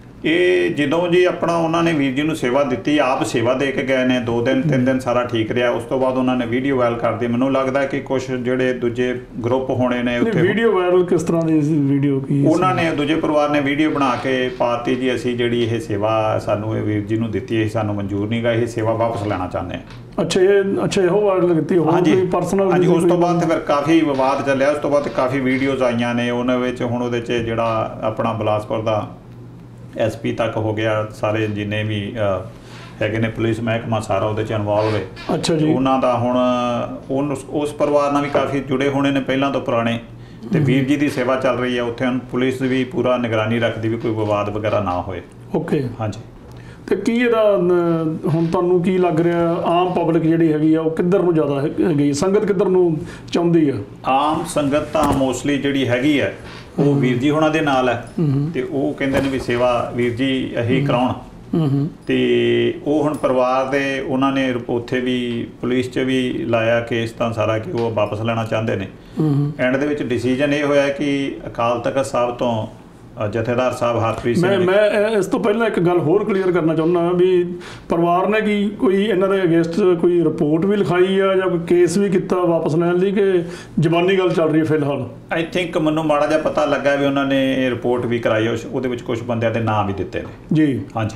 ਇਹ ਜਦੋਂ ਜੀ ਆਪਣਾ ਉਹਨਾਂ ਨੇ ਵੀਰ ਜੀ ਨੂੰ ਸੇਵਾ ਦਿੱਤੀ, ਆਪ ਸੇਵਾ ਦੇ ਕੇ ਗਏ ਨੇ, 2 ਦਿਨ 3 ਦਿਨ ਸਾਰਾ ਠੀਕ ਰਿਹਾ। ਉਸ ਤੋਂ ਬਾਅਦ ਉਹਨਾਂ ਨੇ ਵੀਡੀਓ ਵਾਇਰਲ ਕਰਦੀ। ਮੈਨੂੰ ਲੱਗਦਾ ਕਿ ਕੁਝ ਜਿਹੜੇ ਦੂਜੇ ਗਰੁੱਪ ਹੋਣੇ ਨੇ ਉੱਥੇ। ਵੀਡੀਓ ਵਾਇਰਲ ਕਿਸ ਤਰ੍ਹਾਂ ਦੀ ਵੀਡੀਓ? ਕੀ ਉਹਨਾਂ ਨੇ ਦੂਜੇ ਪਰਿਵਾਰ ਨੇ ਵੀਡੀਓ ਬਣਾ ਕੇ ਪਾਤੀ ਜੀ, ਅਸੀਂ ਜਿਹੜੀ ਇਹ ਸੇਵਾ ਸਾਨੂੰ ਇਹ ਵੀਰ ਜੀ ਨੂੰ ਦਿੱਤੀ, ਇਹ ਸਾਨੂੰ ਮਨਜ਼ੂਰ ਨਹੀਂ ਗਾ, ਇਹ ਸੇਵਾ ਵਾਪਸ ਲੈਣਾ ਚਾਹੁੰਦੇ ਹਾਂ। ਅੱਛਾ, ਇਹੋ ਵਾਇਰਲ ਕੀਤੀ? ਹਾਂਜੀ, ਪਰਸਨਲ। ਹਾਂਜੀ, ਉਸ ਤੋਂ ਬਾਅਦ ਤੇ ਫਿਰ ਕਾਫੀ ਵਿਵਾਦ ਚੱਲਿਆ। ਉਸ ਤੋਂ ਬਾਅਦ ਕਾਫੀ ਵੀਡੀਓਜ਼ ਆਈਆਂ ਨੇ ਉਹਨਾਂ ਵਿੱਚ। ਹੁਣ ਉਹਦੇ 'ਚ ਜਿਹੜਾ ਆਪਣਾ ਬਿਲਾਸਪੁਰ ਦਾ SP ਤੱਕ ਹੋ ਗਿਆ, ਸਾਰੇ ਜਿੰਨੇ ਵੀ ਹੈਗੇ ਨੇ ਪੁਲਿਸ ਮਹਿਕਮਾ ਸਾਰਾ ਉਹਦੇ 'ਚ ਇਨਵੋਲਵ ਹੈ। ਅੱਛਾ ਜੀ। ਉਹਨਾਂ ਦਾ ਹੁਣ ਉਸ ਪਰਿਵਾਰ ਨਾਲ ਵੀ ਕਾਫੀ ਜੁੜੇ ਹੋਣੇ ਨੇ ਪਹਿਲਾਂ ਤੋਂ ਪੁਰਾਣੇ, ਤੇ ਵੀਰ ਜੀ ਦੀ ਸੇਵਾ ਚੱਲ ਰਹੀ ਹੈ ਉੱਥੇ। ਪੁਲਿਸ ਵੀ ਪੂਰਾ ਨਿਗਰਾਨੀ ਰੱਖਦੀ ਵੀ ਕੋਈ ਵਿਵਾਦ ਵਗੈਰਾ ਨਾ ਹੋਏ। ਓਕੇ। ਹਾਂਜੀ। ਤੇ ਕੀ ਇਹਦਾ ਹੁਣ ਤੁਹਾਨੂੰ ਕੀ ਲੱਗ ਰਿਹਾ, ਆਮ ਪਬਲਿਕ ਜਿਹੜੀ ਹੈਗੀ ਆ ਉਹ ਕਿੱਧਰ ਨੂੰ ਜ਼ਿਆਦਾ ਹੈਗੀ, ਸੰਗਤ ਕਿੱਧਰ ਨੂੰ ਚਾਹੁੰਦੀ ਆ? ਆਮ ਸੰਗਤ ਤਾਂ ਮੋਸਟਲੀ ਜਿਹੜੀ ਹੈਗੀ ਹੈ ਉਹ ਵੀਰ ਜੀ ਹੋਣਾ ਦੇ ਨਾਲ ਹੈ, ਤੇ ਉਹ ਕਹਿੰਦੇ ਨੇ ਵੀ ਸੇਵਾ ਵੀਰ ਜੀ ਇਹੀ ਕਰਾਉਣ। ਤੇ ਉਹ ਹੁਣ ਪਰਿਵਾਰ ਦੇ ਉਹਨਾਂ ਨੇ ਉੱਥੇ ਵੀ ਪੁਲਿਸ 'ਚ ਵੀ ਲਾਇਆ ਕੇਸ ਤਾਂ ਸਾਰਾ, ਕਿ ਉਹ ਵਾਪਸ ਲੈਣਾ ਚਾਹੁੰਦੇ ਨੇ। ਐਂਡ ਦੇ ਵਿੱਚ ਡਿਸੀਜਨ ਇਹ ਹੋਇਆ ਕਿ ਅਕਾਲ ਤਖਤ ਸਾਹਿਬ ਤੋਂ ਜਥੇਦਾਰ ਸਾਹਿਬ ਹਰਪ੍ਰੀਤ ਸਿੰਘ। ਮੈਂ ਇਸ ਤੋਂ ਪਹਿਲਾਂ ਇੱਕ ਗੱਲ ਹੋਰ ਕਲੀਅਰ ਕਰਨਾ ਚਾਹੁੰਦਾ ਵੀ ਪਰਿਵਾਰ ਨੇ ਕੀ ਕੋਈ ਇਹਨਾਂ ਦੇ ਅਗੇਂਸਟ ਕੋਈ ਰਿਪੋਰਟ ਵੀ ਲਿਖਾਈ ਆ ਜਾਂ ਕੋਈ ਕੇਸ ਵੀ ਕੀਤਾ ਵਾਪਸ ਲੈਣ ਲਈ, ਕਿ ਜ਼ਬਾਨੀ ਗੱਲ ਚੱਲ ਰਹੀ ਹੈ ਫਿਲਹਾਲ? ਆਈ ਥਿੰਕ ਮੈਨੂੰ ਮਾੜਾ ਜਿਹਾ ਪਤਾ ਲੱਗਾ ਵੀ ਉਹਨਾਂ ਨੇ ਇਹ ਰਿਪੋਰਟ ਵੀ ਕਰਾਈ ਹੈ, ਉਹਦੇ ਵਿੱਚ ਕੁਝ ਬੰਦਿਆਂ ਦੇ ਨਾਮ ਵੀ ਦਿੱਤੇ ਨੇ ਜੀ। ਹਾਂਜੀ,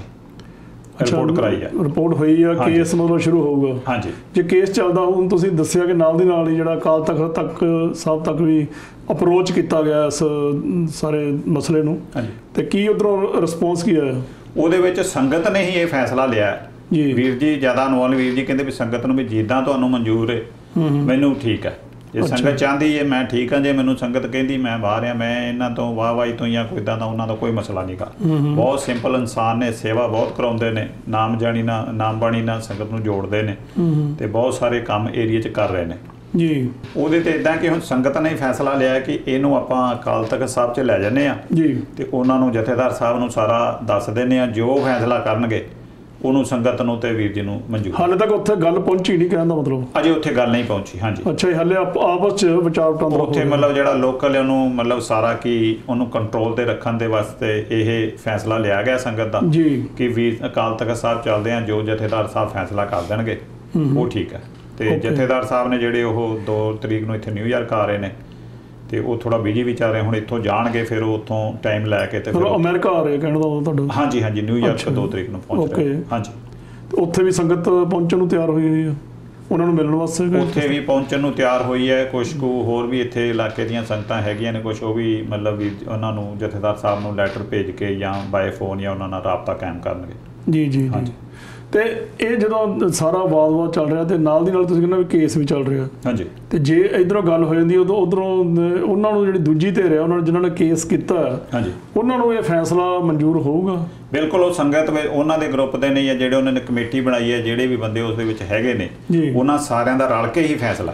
ਰਿਪੋਰਟ ਕਰਾਈ ਹੈ, ਰਿਪੋਰਟ ਹੋਈ ਆ, ਕੇਸ ਮਤਲਬ ਸ਼ੁਰੂ ਹੋਊਗਾ? ਹਾਂਜੀ। ਜੇ ਕੇਸ ਚੱਲਦਾ ਹੁਣ ਤੁਸੀਂ ਦੱਸਿਆ ਕਿ ਨਾਲ ਦੀ ਨਾਲ ਹੀ ਜਿਹੜਾ ਅਕਾਲ ਤਖਤ ਸਾਹਿਬ ਤੱਕ ਵੀ ਅਪਰੋਚ ਕੀਤਾ ਗਿਆ ਇਸ ਸਾਰੇ ਮਸਲੇ ਨੂੰ, ਤੇ ਕੀ ਉਧਰੋਂ ਰਿਸਪੌਂਸ ਕੀ ਆਇਆ? ਉਹਦੇ ਵਿੱਚ ਸੰਗਤ ਨੇ ਹੀ ਇਹ ਫੈਸਲਾ ਲਿਆ ਜੀ। ਵੀਰ ਜੀ ਜ਼ਿਆਦਾ ਇਨਵੋਲਵ, ਵੀਰ ਜੀ ਕਹਿੰਦੇ ਵੀ ਸੰਗਤ ਨੂੰ ਵੀ ਜਿੱਦਾਂ ਤੁਹਾਨੂੰ ਮਨਜ਼ੂਰ ਹੈ ਮੈਨੂੰ ਠੀਕ ਹੈ, ਜੇ ਸੰਗਤ ਚਾਹੁੰਦੀ ਹੈ ਮੈਂ ਠੀਕ ਹਾਂ, ਜੇ ਮੈਨੂੰ ਸੰਗਤ ਕਹਿੰਦੀ ਮੈਂ ਬਾਹਰ ਆ, ਮੈਂ ਇਹਨਾਂ ਤੋਂ ਵਾਹਵਾਹੀ ਤੋਂ ਜਾਂ ਕੋਈ ਇੱਦਾਂ ਦਾ ਉਹਨਾਂ ਦਾ ਕੋਈ ਮਸਲਾ ਨਹੀਂ ਗਾ। ਬਹੁਤ ਸਿੰਪਲ ਇਨਸਾਨ ਨੇ, ਸੇਵਾ ਬਹੁਤ ਕਰਾਉਂਦੇ ਨੇ, ਨਾਮ ਬਾਣੀ ਨਾਲ ਸੰਗਤ ਨੂੰ ਜੋੜਦੇ ਨੇ, ਤੇ ਬਹੁਤ ਸਾਰੇ ਕੰਮ ਏਰੀਆ 'ਚ ਕਰ ਰਹੇ ਨੇ ਜੀ। ਉਹਦੇ ਤੇ ਇਦਾਂ ਕਿ ਹੁਣ ਸੰਗਤ ਨੇ ਫੈਸਲਾ ਲਿਆ ਕਿ ਇਹਨੂੰ ਆਪਾਂ ਅਕਾਲ ਤਖਤ ਸਾਹਿਬ 'ਚ ਲੈ ਜਾਂਦੇ ਆ ਜੀ, ਤੇ ਉਹਨਾਂ ਨੂੰ ਜਥੇਦਾਰ ਸਾਹਿਬ ਨੂੰ ਸਾਰਾ ਦੱਸ ਦਿੰਦੇ ਆ, ਜੋ ਫੈਸਲਾ ਕਰਨਗੇ ਉਹਨੂੰ ਸੰਗਤ ਨੂੰ ਤੇ ਵੀਰ ਜੀ ਨੂੰ ਮਨਜ਼ੂਰ। ਹਾਲੇ ਤੱਕ ਉੱਥੇ ਗੱਲ ਪਹੁੰਚੀ ਨਹੀਂ, ਕਹਿਣ ਦਾ ਮਤਲਬ? ਅਜੇ ਉੱਥੇ ਗੱਲ ਨਹੀਂ ਪਹੁੰਚੀ। ਹਾਂਜੀ। ਅੱਛਾ, ਹਾਲੇ ਆਪਸ 'ਚ ਵਿਚਾਰ ਵਟਾਂਦਰਾ ਉੱਥੇ ਮਤਲਬ ਜਿਹੜਾ ਲੋਕਲ ਉਹਨੂੰ ਮਤਲਬ ਸਾਰਾ ਕਿ ਉਹਨੂੰ ਕੰਟਰੋਲ ਤੇ ਰੱਖਣ ਦੇ ਵਾਸਤੇ ਇਹ ਫੈਸਲਾ ਲਿਆ ਗਿਆ ਸੰਗਤ ਦਾ ਜੀ, ਕਿ ਵੀਰ ਅਕਾਲ ਤਖਤ ਸਾਹਿਬ ਚੱਲਦੇ ਆ, ਜੋ ਜਥੇਦਾਰ ਸਾਹਿਬ ਫੈਸਲਾ ਕਰ ਦੇਣਗੇ ਉਹ ਠੀਕ ਹੈ। ਤੇ ਜਥੇਦਾਰ ਸਾਹਿਬ ਨੇ ਜਿਹੜੇ ਉਹ 2 ਤਰੀਕ ਨੂੰ ਇੱਥੇ ਨਿਊਯਾਰਕ ਆ ਰਹੇ ਨੇ, ਤੇ ਉਹ ਥੋੜਾ ਬਿਜੀ ਵੀ ਚੱਲ ਰਹੇ, ਹੁਣ ਇੱਥੋਂ ਜਾਣਗੇ ਫਿਰ ਉਹ ਉੱਥੋਂ ਟਾਈਮ ਲੈ ਕੇ ਤੇ ਫਿਰ ਅਮਰੀਕਾ ਆ ਰਹੇ, ਕਹਿਣ ਦਾ ਤੁਹਾਡਾ? ਹਾਂਜੀ ਹਾਂਜੀ, ਨਿਊਯਾਰਕ 2 ਤਰੀਕ ਨੂੰ ਪਹੁੰਚ ਰਹੇ। ਹਾਂਜੀ। ਉੱਥੇ ਵੀ ਸੰਗਤ ਪਹੁੰਚਣ ਨੂੰ ਤਿਆਰ ਹੋਈ ਹੈ ਉਹਨਾਂ ਨੂੰ ਮਿਲਣ ਵਾਸਤੇ? ਉੱਥੇ ਵੀ ਪਹੁੰਚਣ ਨੂੰ ਤਿਆਰ ਹੋਈ ਹੈ। ਕੁਝ ਕੁ ਹੋਰ ਵੀ ਇੱਥੇ ਇਲਾਕੇ ਦੀਆਂ ਸੰਗਤਾਂ ਹੈਗੀਆਂ ਨੇ, ਕੁਝ ਉਹ ਵੀ ਮਤਲਬ ਵੀ ਉਹਨਾਂ ਨੂੰ ਜਥੇਦਾਰ ਸਾਹਿਬ ਨੂੰ ਲੈਟਰ ਭੇਜ ਕੇ ਜਾਂ ਬਾਏ ਫੋਨ ਜਾਂ ਉਹਨਾਂ ਨਾਲ ਰਾਬਤਾ ਕਾਇਮ ਕਰਨਗੇ ਜੀ ਜੀ। ਹਾਂਜੀ। ਤੇ ਇਹ ਜਦੋਂ ਸਾਰਾ ਵਾਦ ਚੱਲ ਰਿਹਾ ਤੇ ਨਾਲ ਦੀ ਨਾਲ ਤੁਸੀਂ ਕਹਿੰਦੇ ਵੀ ਕੇਸ ਵੀ ਚੱਲ ਰਿਹਾ। ਹਾਂਜੀ। ਤੇ ਜੇ ਇਧਰੋਂ ਗੱਲ ਹੋ ਜਾਂਦੀ ਉਦੋਂ ਉਧਰੋਂ ਉਹਨਾਂ ਨੂੰ ਜਿਹੜੀ ਦੂਜੀ ਧਿਰ ਹੈ ਉਹਨਾਂ ਨੇ ਜਿਨ੍ਹਾਂ ਨੇ ਕੇਸ ਕੀਤਾ ਹਾਂਜੀ ਉਹਨਾਂ ਨੂੰ ਇਹ ਫੈਸਲਾ ਮਨਜ਼ੂਰ ਹੋਊਗਾ? ਬਿਲਕੁਲ, ਉਹ ਸੰਗਤ ਉਹਨਾਂ ਦੇ ਗਰੁੱਪ ਦੇ ਨਹੀਂ ਹੈ, ਜਿਹੜੇ ਉਹਨਾਂ ਨੇ ਕਮੇਟੀ ਬਣਾਈ ਹੈ, ਜਿਹੜੇ ਵੀ ਬੰਦੇ ਉਸ ਦੇ ਵਿੱਚ ਹੈਗੇ ਨੇ ਉਹਨਾਂ ਸਾਰਿਆਂ ਦਾ ਰਲ ਕੇ ਹੀ ਫੈਸਲਾ ਹੈ।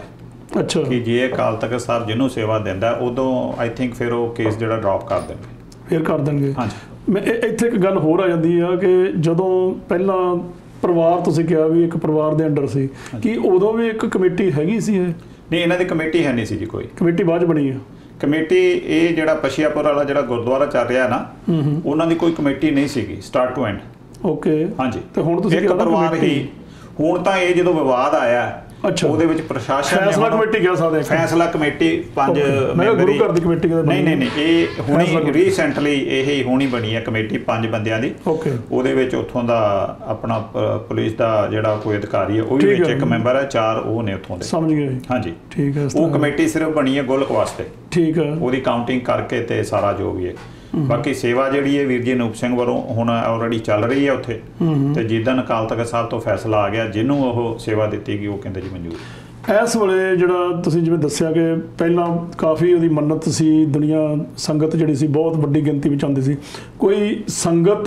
ਅੱਛਾ ਕਿ ਜੇ ਅਕਾਲ ਤਖਤ ਸਾਹਿਬ ਜਿਹਨੂੰ ਸੇਵਾ ਦਿੰਦਾ ਉਦੋਂ ਆਈ ਥਿੰਕ ਫਿਰ ਉਹ ਕੇਸ ਜਿਹੜਾ ਡ੍ਰੌਪ ਕਰ ਦੇਣਗੇ, ਫਿਰ ਕਰ ਦੇਣਗੇ। ਹਾਂਜੀ। ਮੈਂ ਇੱਥੇ ਇੱਕ ਗੱਲ ਹੋਰ ਆ ਜਾਂਦੀ ਆ ਕਿ ਜਦੋਂ ਪਹਿਲਾਂ ਪਰਿਵਾਰ ਤੁਸੀਂ ਕਿਹਾ ਵੀ ਇੱਕ ਪਰਿਵਾਰ ਦੇ ਅੰਡਰ ਸੀ, ਕਿ ਉਦੋਂ ਵੀ ਇੱਕ ਕਮੇਟੀ ਹੈਗੀ ਸੀ? ਇਹ ਨਹੀਂ, ਇਹਨਾਂ ਦੀ ਕਮੇਟੀ ਹੈ ਨਹੀਂ ਸੀ ਜੀ ਕੋਈ। ਕਮੇਟੀ ਬਾਅਦ 'ਚ ਬਣੀ ਆ? ਕਮੇਟੀ ਇਹ ਜਿਹੜਾ ਪਸ਼ੀਆਪੁਰ ਵਾਲਾ ਜਿਹੜਾ ਗੁਰਦੁਆਰਾ ਚੱਲ ਰਿਹਾ ਨਾ, ਉਹਨਾਂ ਦੀ ਕੋਈ ਕਮੇਟੀ ਨਹੀਂ ਸੀਗੀ ਸਟਾਰਟ ਟੂ ਐਂਡ। ਓਕੇ। ਹਾਂਜੀ। ਤੇ ਹੁਣ ਤੁਸੀਂ ਇੱਕ ਪਰਿਵਾਰ ਹੀ, ਹੁਣ ਤਾਂ ਇਹ ਜਦੋਂ ਵਿਵਾਦ ਆਇਆ ਅੱਛਾ, ਉਹਦੇ ਵਿੱਚ ਪ੍ਰਸ਼ਾਸਨ ਨੇ ਫੈਸਲਾ ਕਮੇਟੀ ਕਹਿ ਸਕਦੇ ਹਾਂ। ਫੈਸਲਾ ਕਮੇਟੀ 5 ਗੁਰੂ ਘਰ ਦੀ ਕਮੇਟੀ ਨਹੀਂ, ਇਹ ਹੁਣੀ ਰੀਸੈਂਟਲੀ ਇਹ ਹੁਣੀ ਬਣੀ ਹੈ ਕਮੇਟੀ 5 ਬੰਦਿਆਂ ਦੀ। ਓਕੇ। ਉਹਦੇ ਵਿੱਚ ਉੱਥੋਂ ਦਾ ਆਪਣਾ ਪੁਲਿਸ ਦਾ ਜਿਹੜਾ ਕੋਈ ਅਧਿਕਾਰੀ ਹੈ ਉਹ ਵੀ ਵਿੱਚ ਇੱਕ ਮੈਂਬਰ ਹੈ, 4 ਉਹ ਨੇ ਉੱਥੋਂ ਦੇ। ਸਮਝ ਗਏ। ਹਾਂਜੀ, ਠੀਕ ਹੈ। ਉਹ ਕਮੇਟੀ ਸਿਰਫ ਬਣੀ ਹੈ ਗੁਲਕ ਵਾਸਤੇ। ਠੀਕ ਹੈ। ਉਹਦੀ ਕਾਊਂਟਿੰਗ ਕਰਕੇ ਤੇ ਸਾਰਾ ਜੋ ਵੀ ਹੈ। ਬਾਕੀ ਸੇਵਾ ਜਿਹੜੀ ਹੈ ਵੀਰ ਜੀ ਅਨੂਪ ਸਿੰਘ ਵੱਲੋਂ ਹੁਣ ਆਲਰੇਡੀ ਚੱਲ ਰਹੀ ਹੈ ਉੱਥੇ, ਤੇ ਜਿੱਦਣ ਅਕਾਲ ਤਖਤ ਸਾਹਿਬ ਤੋਂ ਫੈਸਲਾ ਆ ਗਿਆ ਜਿਹਨੂੰ ਉਹ ਸੇਵਾ ਦਿੱਤੀ ਗਈ ਉਹ ਕਹਿੰਦੇ ਜੀ ਮਨਜ਼ੂਰ। ਇਸ ਵੇਲੇ ਜਿਹੜਾ ਤੁਸੀਂ ਜਿਵੇਂ ਦੱਸਿਆ ਕਿ ਪਹਿਲਾਂ ਕਾਫੀ ਉਹਦੀ ਮੰਨਤ ਸੀ, ਦੁਨੀਆ ਸੰਗਤ ਜਿਹੜੀ ਸੀ ਬਹੁਤ ਵੱਡੀ ਗਿਣਤੀ ਵਿੱਚ ਆਉਂਦੀ ਸੀ, ਕੋਈ ਸੰਗਤ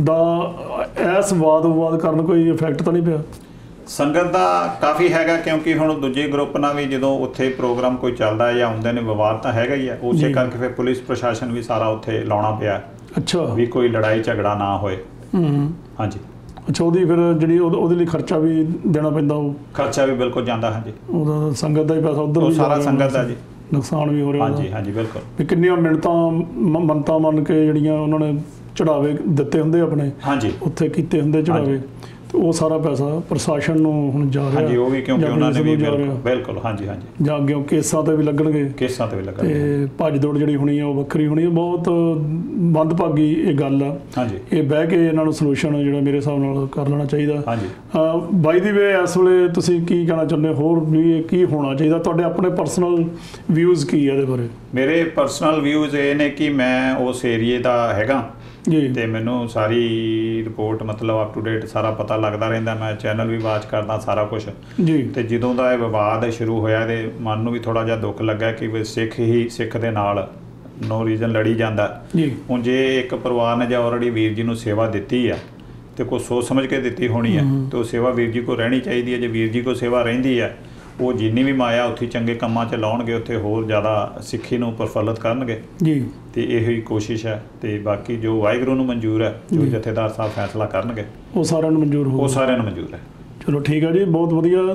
ਦਾ ਇਸ ਵਾਦ ਵਿਵਾਦ ਕਾਰਨ ਕੋਈ ਇਫੈਕਟ ਤਾਂ ਨਹੀਂ ਪਿਆ? ਸੰਗਤ ਦਾ ਕਾਫੀ ਹੈਗਾ, ਕਿਉਂਕਿ ਹੁਣ ਦੂਜੇ ਗਰੁੱਪ ਨਾਲ ਵੀ ਜਦੋਂ ਉੱਥੇ ਪ੍ਰੋਗਰਾਮ ਕੋਈ ਚੱਲਦਾ ਜਾਂ ਆਉਂਦੇ ਨੇ ਵਿਵਾਦ ਤਾਂ ਹੈਗਾ ਹੀ ਹੈ, ਉਸੇ ਕਰਕੇ ਫਿਰ ਪੁਲਿਸ ਪ੍ਰਸ਼ਾਸਨ ਵੀ ਸਾਰਾ ਉੱਥੇ ਲਾਉਣਾ ਪਿਆ। ਅੱਛਾ। ਵੀ ਕੋਈ ਲੜਾਈ ਝਗੜਾ ਨਾ ਹੋਏ। ਹਾਂਜੀ। ਅੱਛਾ, ਉਹਦੀ ਫਿਰ ਜਿਹੜੀ ਉਹਦੇ ਲਈ ਖਰਚਾ ਵੀ ਦੇਣਾ ਪੈਂਦਾ? ਉਹ ਖਰਚਾ ਵੀ ਬਿਲਕੁਲ ਜਾਂਦਾ। ਹਾਂਜੀ, ਉਹਦਾ ਸੰਗਤ ਦਾ ਹੀ ਪੈਸਾ ਉੱਧਰ ਵੀ ਸਾਰਾ ਸੰਗਤ ਦਾ ਜੀ, ਨੁਕਸਾਨ ਵੀ ਹੋ ਰਿਹਾ। ਹਾਂਜੀ ਹਾਂਜੀ ਬਿਲਕੁਲ। ਵੀ ਕਿੰਨੀਆਂ ਮੰਨਤਾਂ ਮੰਨ ਕੇ ਜਿਹੜੀਆਂ ਉਹਨਾਂ ਨੇ ਚੜਾਵੇ ਦਿੱਤੇ ਹੁੰਦੇ ਆਪਣੇ, ਹਾਂਜੀ, ਉੱਥੇ ਕੀਤੇ ਹੁੰਦੇ ਚੜਾਵੇ, ਤੇ ਉਹ ਸਾਰਾ ਪੈਸਾ ਪ੍ਰਸ਼ਾਸਨ ਨੂੰ ਹੁਣ ਜਾ ਰਿਹਾ। ਹਾਂਜੀ, ਉਹ ਵੀ ਕਿਉਂਕਿ ਉਹਨਾਂ ਨੇ ਵੀ ਬਿਲਕੁਲ ਹਾਂਜੀ ਹਾਂਜੀ ਜਾਂ ਅੱਗੇ ਕੇਸਾਂ ਤੇ ਵੀ ਲੱਗਣਗੇ, ਤੇ ਭੱਜ ਦੌੜ ਜਿਹੜੀ ਹੋਣੀ ਆ ਉਹ ਵੱਖਰੀ ਹੋਣੀ ਆ। ਬਹੁਤ ਮੰਦਭਾਗੀ ਇਹ ਗੱਲ ਆ। ਹਾਂਜੀ, ਇਹ ਬਹਿ ਕੇ ਇਹਨਾਂ ਨੂੰ ਸੋਲੂਸ਼ਨ ਜਿਹੜਾ ਮੇਰੇ ਹਿਸਾਬ ਨਾਲ ਕਰ ਲੈਣਾ ਚਾਹੀਦਾ। ਹਾਂਜੀ। ਬਾਈ ਦੀ ਵੇ ਇਸ ਵੇਲੇ ਤੁਸੀਂ ਕੀ ਕਹਿਣਾ ਚਾਹੁੰਦੇ ਹੋਰ ਵੀ ਕੀ ਹੋਣਾ ਚਾਹੀਦਾ? ਤੁਹਾਡੇ ਆਪਣੇ ਪਰਸਨਲ ਵਿਊਜ਼ ਕੀ ਆ ਇਹਦੇ ਬਾਰੇ? ਮੇਰੇ ਪਰਸਨਲ ਵਿਊਜ਼ ਇਹ ਨੇ ਕਿ ਮੈਂ ਉਸ ਏਰੀਏ ਦਾ ਹੈਗਾ ਜੀ, ਤੇ ਮੈਨੂੰ ਸਾਰੀ ਰਿਪੋਰਟ ਮਤਲਬ ਅਪ ਟੂ ਡੇਟ ਸਾਰਾ ਪਤਾ ਲੱਗਦਾ ਰਹਿੰਦਾ। ਮੈਂ ਚੈਨਲ ਵੀ ਵਾਚ ਕਰਦਾ ਸਾਰਾ ਕੁਝ ਜੀ। ਤੇ ਜਦੋਂ ਦਾ ਇਹ ਵਿਵਾਦ ਸ਼ੁਰੂ ਹੋਇਆ ਤੇ ਮਨ ਨੂੰ ਵੀ ਥੋੜਾ ਜਿਹਾ ਦੁੱਖ ਲੱਗਾ ਕਿ ਸਿੱਖ ਹੀ ਸਿੱਖ ਦੇ ਨਾਲ ਨੋ ਰੀਜ਼ਨ ਲੜੀ ਜਾਂਦਾ ਜੀ। ਹੁਣ ਜੇ ਇੱਕ ਪਰਿਵਾਰ ਨੇ ਜਾਂ ਆਲਰੇਡੀ ਵੀਰ ਜੀ ਨੂੰ ਸੇਵਾ ਦਿੱਤੀ ਆ ਤੇ ਕੋਈ ਸੋਚ ਸਮਝ ਕੇ ਦਿੱਤੀ ਹੋਣੀ ਆ, ਤੇ ਉਹ ਸੇਵਾ ਵੀਰ ਜੀ ਕੋਲ ਰਹਿਣੀ ਚਾਹੀਦੀ ਹੈ। ਜੇ ਵੀਰ ਜੀ ਕੋਲ ਸੇਵਾ ਰਹਿੰਦੀ ਹੈ, ਉਹ ਜਿੰਨੀ ਵੀ ਮਾਇਆ ਉੱਥੇ ਚੰਗੇ ਕੰਮਾਂ 'ਚ ਲਾਉਣਗੇ, ਉੱਥੇ ਹੋਰ ਜ਼ਿਆਦਾ ਸਿੱਖੀ ਨੂੰ ਪ੍ਰਫੁੱਲਤ ਕਰਨਗੇ ਜੀ। ਤੇ ਇਹੋ ਹੀ ਕੋਸ਼ਿਸ਼ ਹੈ। ਤੇ ਬਾਕੀ ਜੋ ਵਾਹਿਗੁਰੂ ਨੂੰ ਮਨਜ਼ੂਰ ਹੈ, ਜੋ ਜਥੇਦਾਰ ਸਾਹਿਬ ਫੈਸਲਾ ਕਰਨਗੇ, ਉਹ ਸਾਰਿਆਂ ਨੂੰ ਮਨਜ਼ੂਰ ਹੋਊ। ਉਹ ਸਾਰਿਆਂ ਨੂੰ ਮਨਜ਼ੂਰ ਹੈ। ਚਲੋ ਠੀਕ ਹੈ ਜੀ, ਬਹੁਤ ਵਧੀਆ।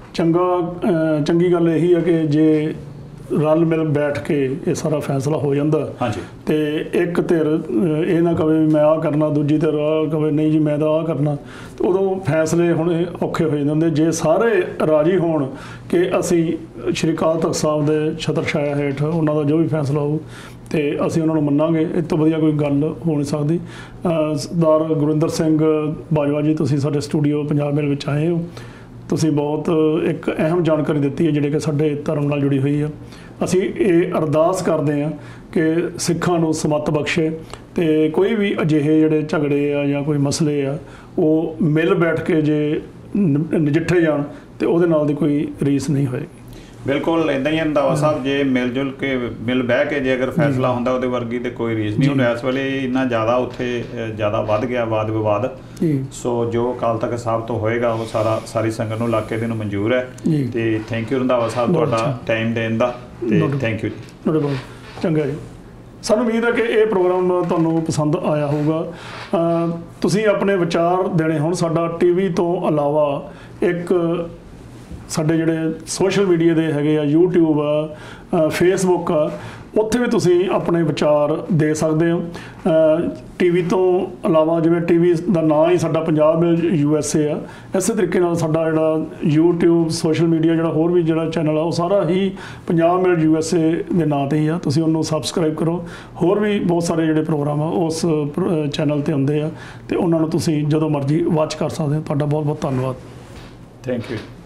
ਚੰਗੀ ਗੱਲ ਇਹੀ ਹੈ ਕਿ ਜੇ ਰਲ ਮਿਲ ਬੈਠ ਕੇ ਇਹ ਸਾਰਾ ਫੈਸਲਾ ਹੋ ਜਾਂਦਾ, ਹਾਂਜੀ, ਤੇ ਇੱਕ ਧਿਰ ਇਹ ਨਾ ਕਵੇ ਵੀ ਮੈਂ ਆਹ ਕਰਨਾ, ਦੂਜੀ ਧਿਰ ਆਹ ਕਵੇ ਨਹੀਂ ਜੀ ਮੈਂ ਤਾਂ ਆਹ ਕਰਨਾ, ਤੇ ਉਦੋਂ ਫੈਸਲੇ ਹੁਣ ਔਖੇ ਹੋ ਜਾਂਦੇ ਹੁੰਦੇ। ਜੇ ਸਾਰੇ ਰਾਜੀ ਹੋਣ ਕਿ ਅਸੀਂ ਸ਼੍ਰੀ ਅਕਾਲ ਤਖਤ ਸਾਹਿਬ ਦੇ ਛਤਰ ਛਾਇਆ ਹੇਠ ਉਹਨਾਂ ਦਾ ਜੋ ਵੀ ਫੈਸਲਾ ਹੋਊ ਤੇ ਅਸੀਂ ਉਹਨਾਂ ਨੂੰ ਮੰਨਾਂਗੇ, ਇਹ ਤੋਂ ਵਧੀਆ ਕੋਈ ਗੱਲ ਹੋ ਨਹੀਂ ਸਕਦੀ। ਸਰਦਾਰ ਗੁਰਿੰਦਰ ਸਿੰਘ ਬਾਜਵਾ ਜੀ, ਤੁਸੀਂ ਸਾਡੇ ਸਟੂਡੀਓ ਪੰਜਾਬ ਮੇਲ ਵਿੱਚ ਆਏ ਹੋ। ਤੁਸੀਂ ਬਹੁਤ ਇੱਕ ਅਹਿਮ ਜਾਣਕਾਰੀ ਦਿੱਤੀ ਹੈ ਜਿਹੜੇ ਕਿ ਸਾਡੇ ਧਰਮ ਨਾਲ ਜੁੜੀ ਹੋਈ ਆ। ਅਸੀਂ ਇਹ ਅਰਦਾਸ ਕਰਦੇ ਹਾਂ ਕਿ ਸਿੱਖਾਂ ਨੂੰ ਸਮੱਤ ਬਖਸ਼ੇ, ਤੇ ਕੋਈ ਵੀ ਅਜਿਹੇ ਜਿਹੜੇ ਝਗੜੇ ਆ ਜਾਂ ਕੋਈ ਮਸਲੇ ਆ ਉਹ ਮਿਲ ਬੈਠ ਕੇ ਜੇ ਨਜਿੱਠੇ ਜਾਣ ਤੇ ਉਹਦੇ ਨਾਲ ਦੀ ਕੋਈ ਰੀਸ ਨਹੀਂ ਹੋਏਗੀ। ਬਿਲਕੁਲ ਇੱਦਾਂ ਹੀ ਰੰਧਾਵਾ ਸਾਹਿਬ, ਜੇ ਮਿਲ ਬਹਿ ਕੇ ਜੇ ਅਗਰ ਫੈਸਲਾ ਹੁੰਦਾ ਉਹਦੇ ਵਰਗੀ ਤੇ ਕੋਈ ਰੀਸ ਨਹੀਂ। ਹੁਣ ਇਸ ਵੇਲੇ ਇੰਨਾ ਜ਼ਿਆਦਾ ਉੱਥੇ ਜ਼ਿਆਦਾ ਵੱਧ ਗਿਆ ਵਾਦ ਵਿਵਾਦ। ਸੋ ਜੋ ਅਕਾਲ ਤਖਤ ਸਾਹਿਬ ਤੋਂ ਹੋਏਗਾ ਉਹ ਸਾਰੀ ਸੰਗਤ ਨੂੰ ਇਲਾਕੇ ਦੇ ਨੂੰ ਮਨਜ਼ੂਰ ਹੈ। ਤੇ ਥੈਂਕ ਯੂ ਰੰਧਾਵਾ ਸਾਹਿਬ ਤੁਹਾਡਾ ਟਾਈਮ ਦੇਣ ਦਾ, ਤੇ ਥੈਂਕ ਯੂ ਜੀ। ਤੁਹਾਡੇ ਬਹੁਤ ਚੰਗਾ ਜੀ। ਸਾਨੂੰ ਉਮੀਦ ਹੈ ਕਿ ਇਹ ਪ੍ਰੋਗਰਾਮ ਤੁਹਾਨੂੰ ਪਸੰਦ ਆਇਆ ਹੋਊਗਾ। ਤੁਸੀਂ ਆਪਣੇ ਵਿਚਾਰ ਦੇਣੇ ਹੁਣ। ਸਾਡਾ ਟੀਵੀ ਤੋਂ ਇਲਾਵਾ ਇੱਕ ਸਾਡੇ ਜਿਹੜੇ ਸੋਸ਼ਲ ਮੀਡੀਆ ਦੇ ਹੈਗੇ ਆ, YouTube ਆ, Facebook ਆ, ਉੱਥੇ ਵੀ ਤੁਸੀਂ ਆਪਣੇ ਵਿਚਾਰ ਦੇ ਸਕਦੇ ਹੋ। ਟੀਵੀ ਤੋਂ ਇਲਾਵਾ ਜਿਵੇਂ ਟੀਵੀ ਦਾ ਨਾਂ ਹੀ ਸਾਡਾ ਪੰਜਾਬ ਮੇਲ USA ਆ, ਇਸੇ ਤਰੀਕੇ ਨਾਲ ਸਾਡਾ ਜਿਹੜਾ YouTube ਸੋਸ਼ਲ ਮੀਡੀਆ ਜਿਹੜਾ ਹੋਰ ਵੀ ਜਿਹੜਾ ਚੈਨਲ ਆ ਉਹ ਸਾਰਾ ਹੀ ਪੰਜਾਬ ਮੇਲ USA ਦੇ ਨਾਂ 'ਤੇ ਹੀ ਆ। ਤੁਸੀਂ ਉਹਨੂੰ ਸਬਸਕ੍ਰਾਈਬ ਕਰੋ। ਹੋਰ ਵੀ ਬਹੁਤ ਸਾਰੇ ਜਿਹੜੇ ਪ੍ਰੋਗਰਾਮ ਆ ਉਸ ਚੈਨਲ 'ਤੇ ਆਉਂਦੇ ਆ, ਤੇ ਉਹਨਾਂ ਨੂੰ ਤੁਸੀਂ ਜਦੋਂ ਮਰਜ਼ੀ ਵਾਚ ਕਰ ਸਕਦੇ ਹੋ। ਤੁਹਾਡਾ ਬਹੁਤ ਬਹੁਤ ਧੰਨਵਾਦ। Thank you.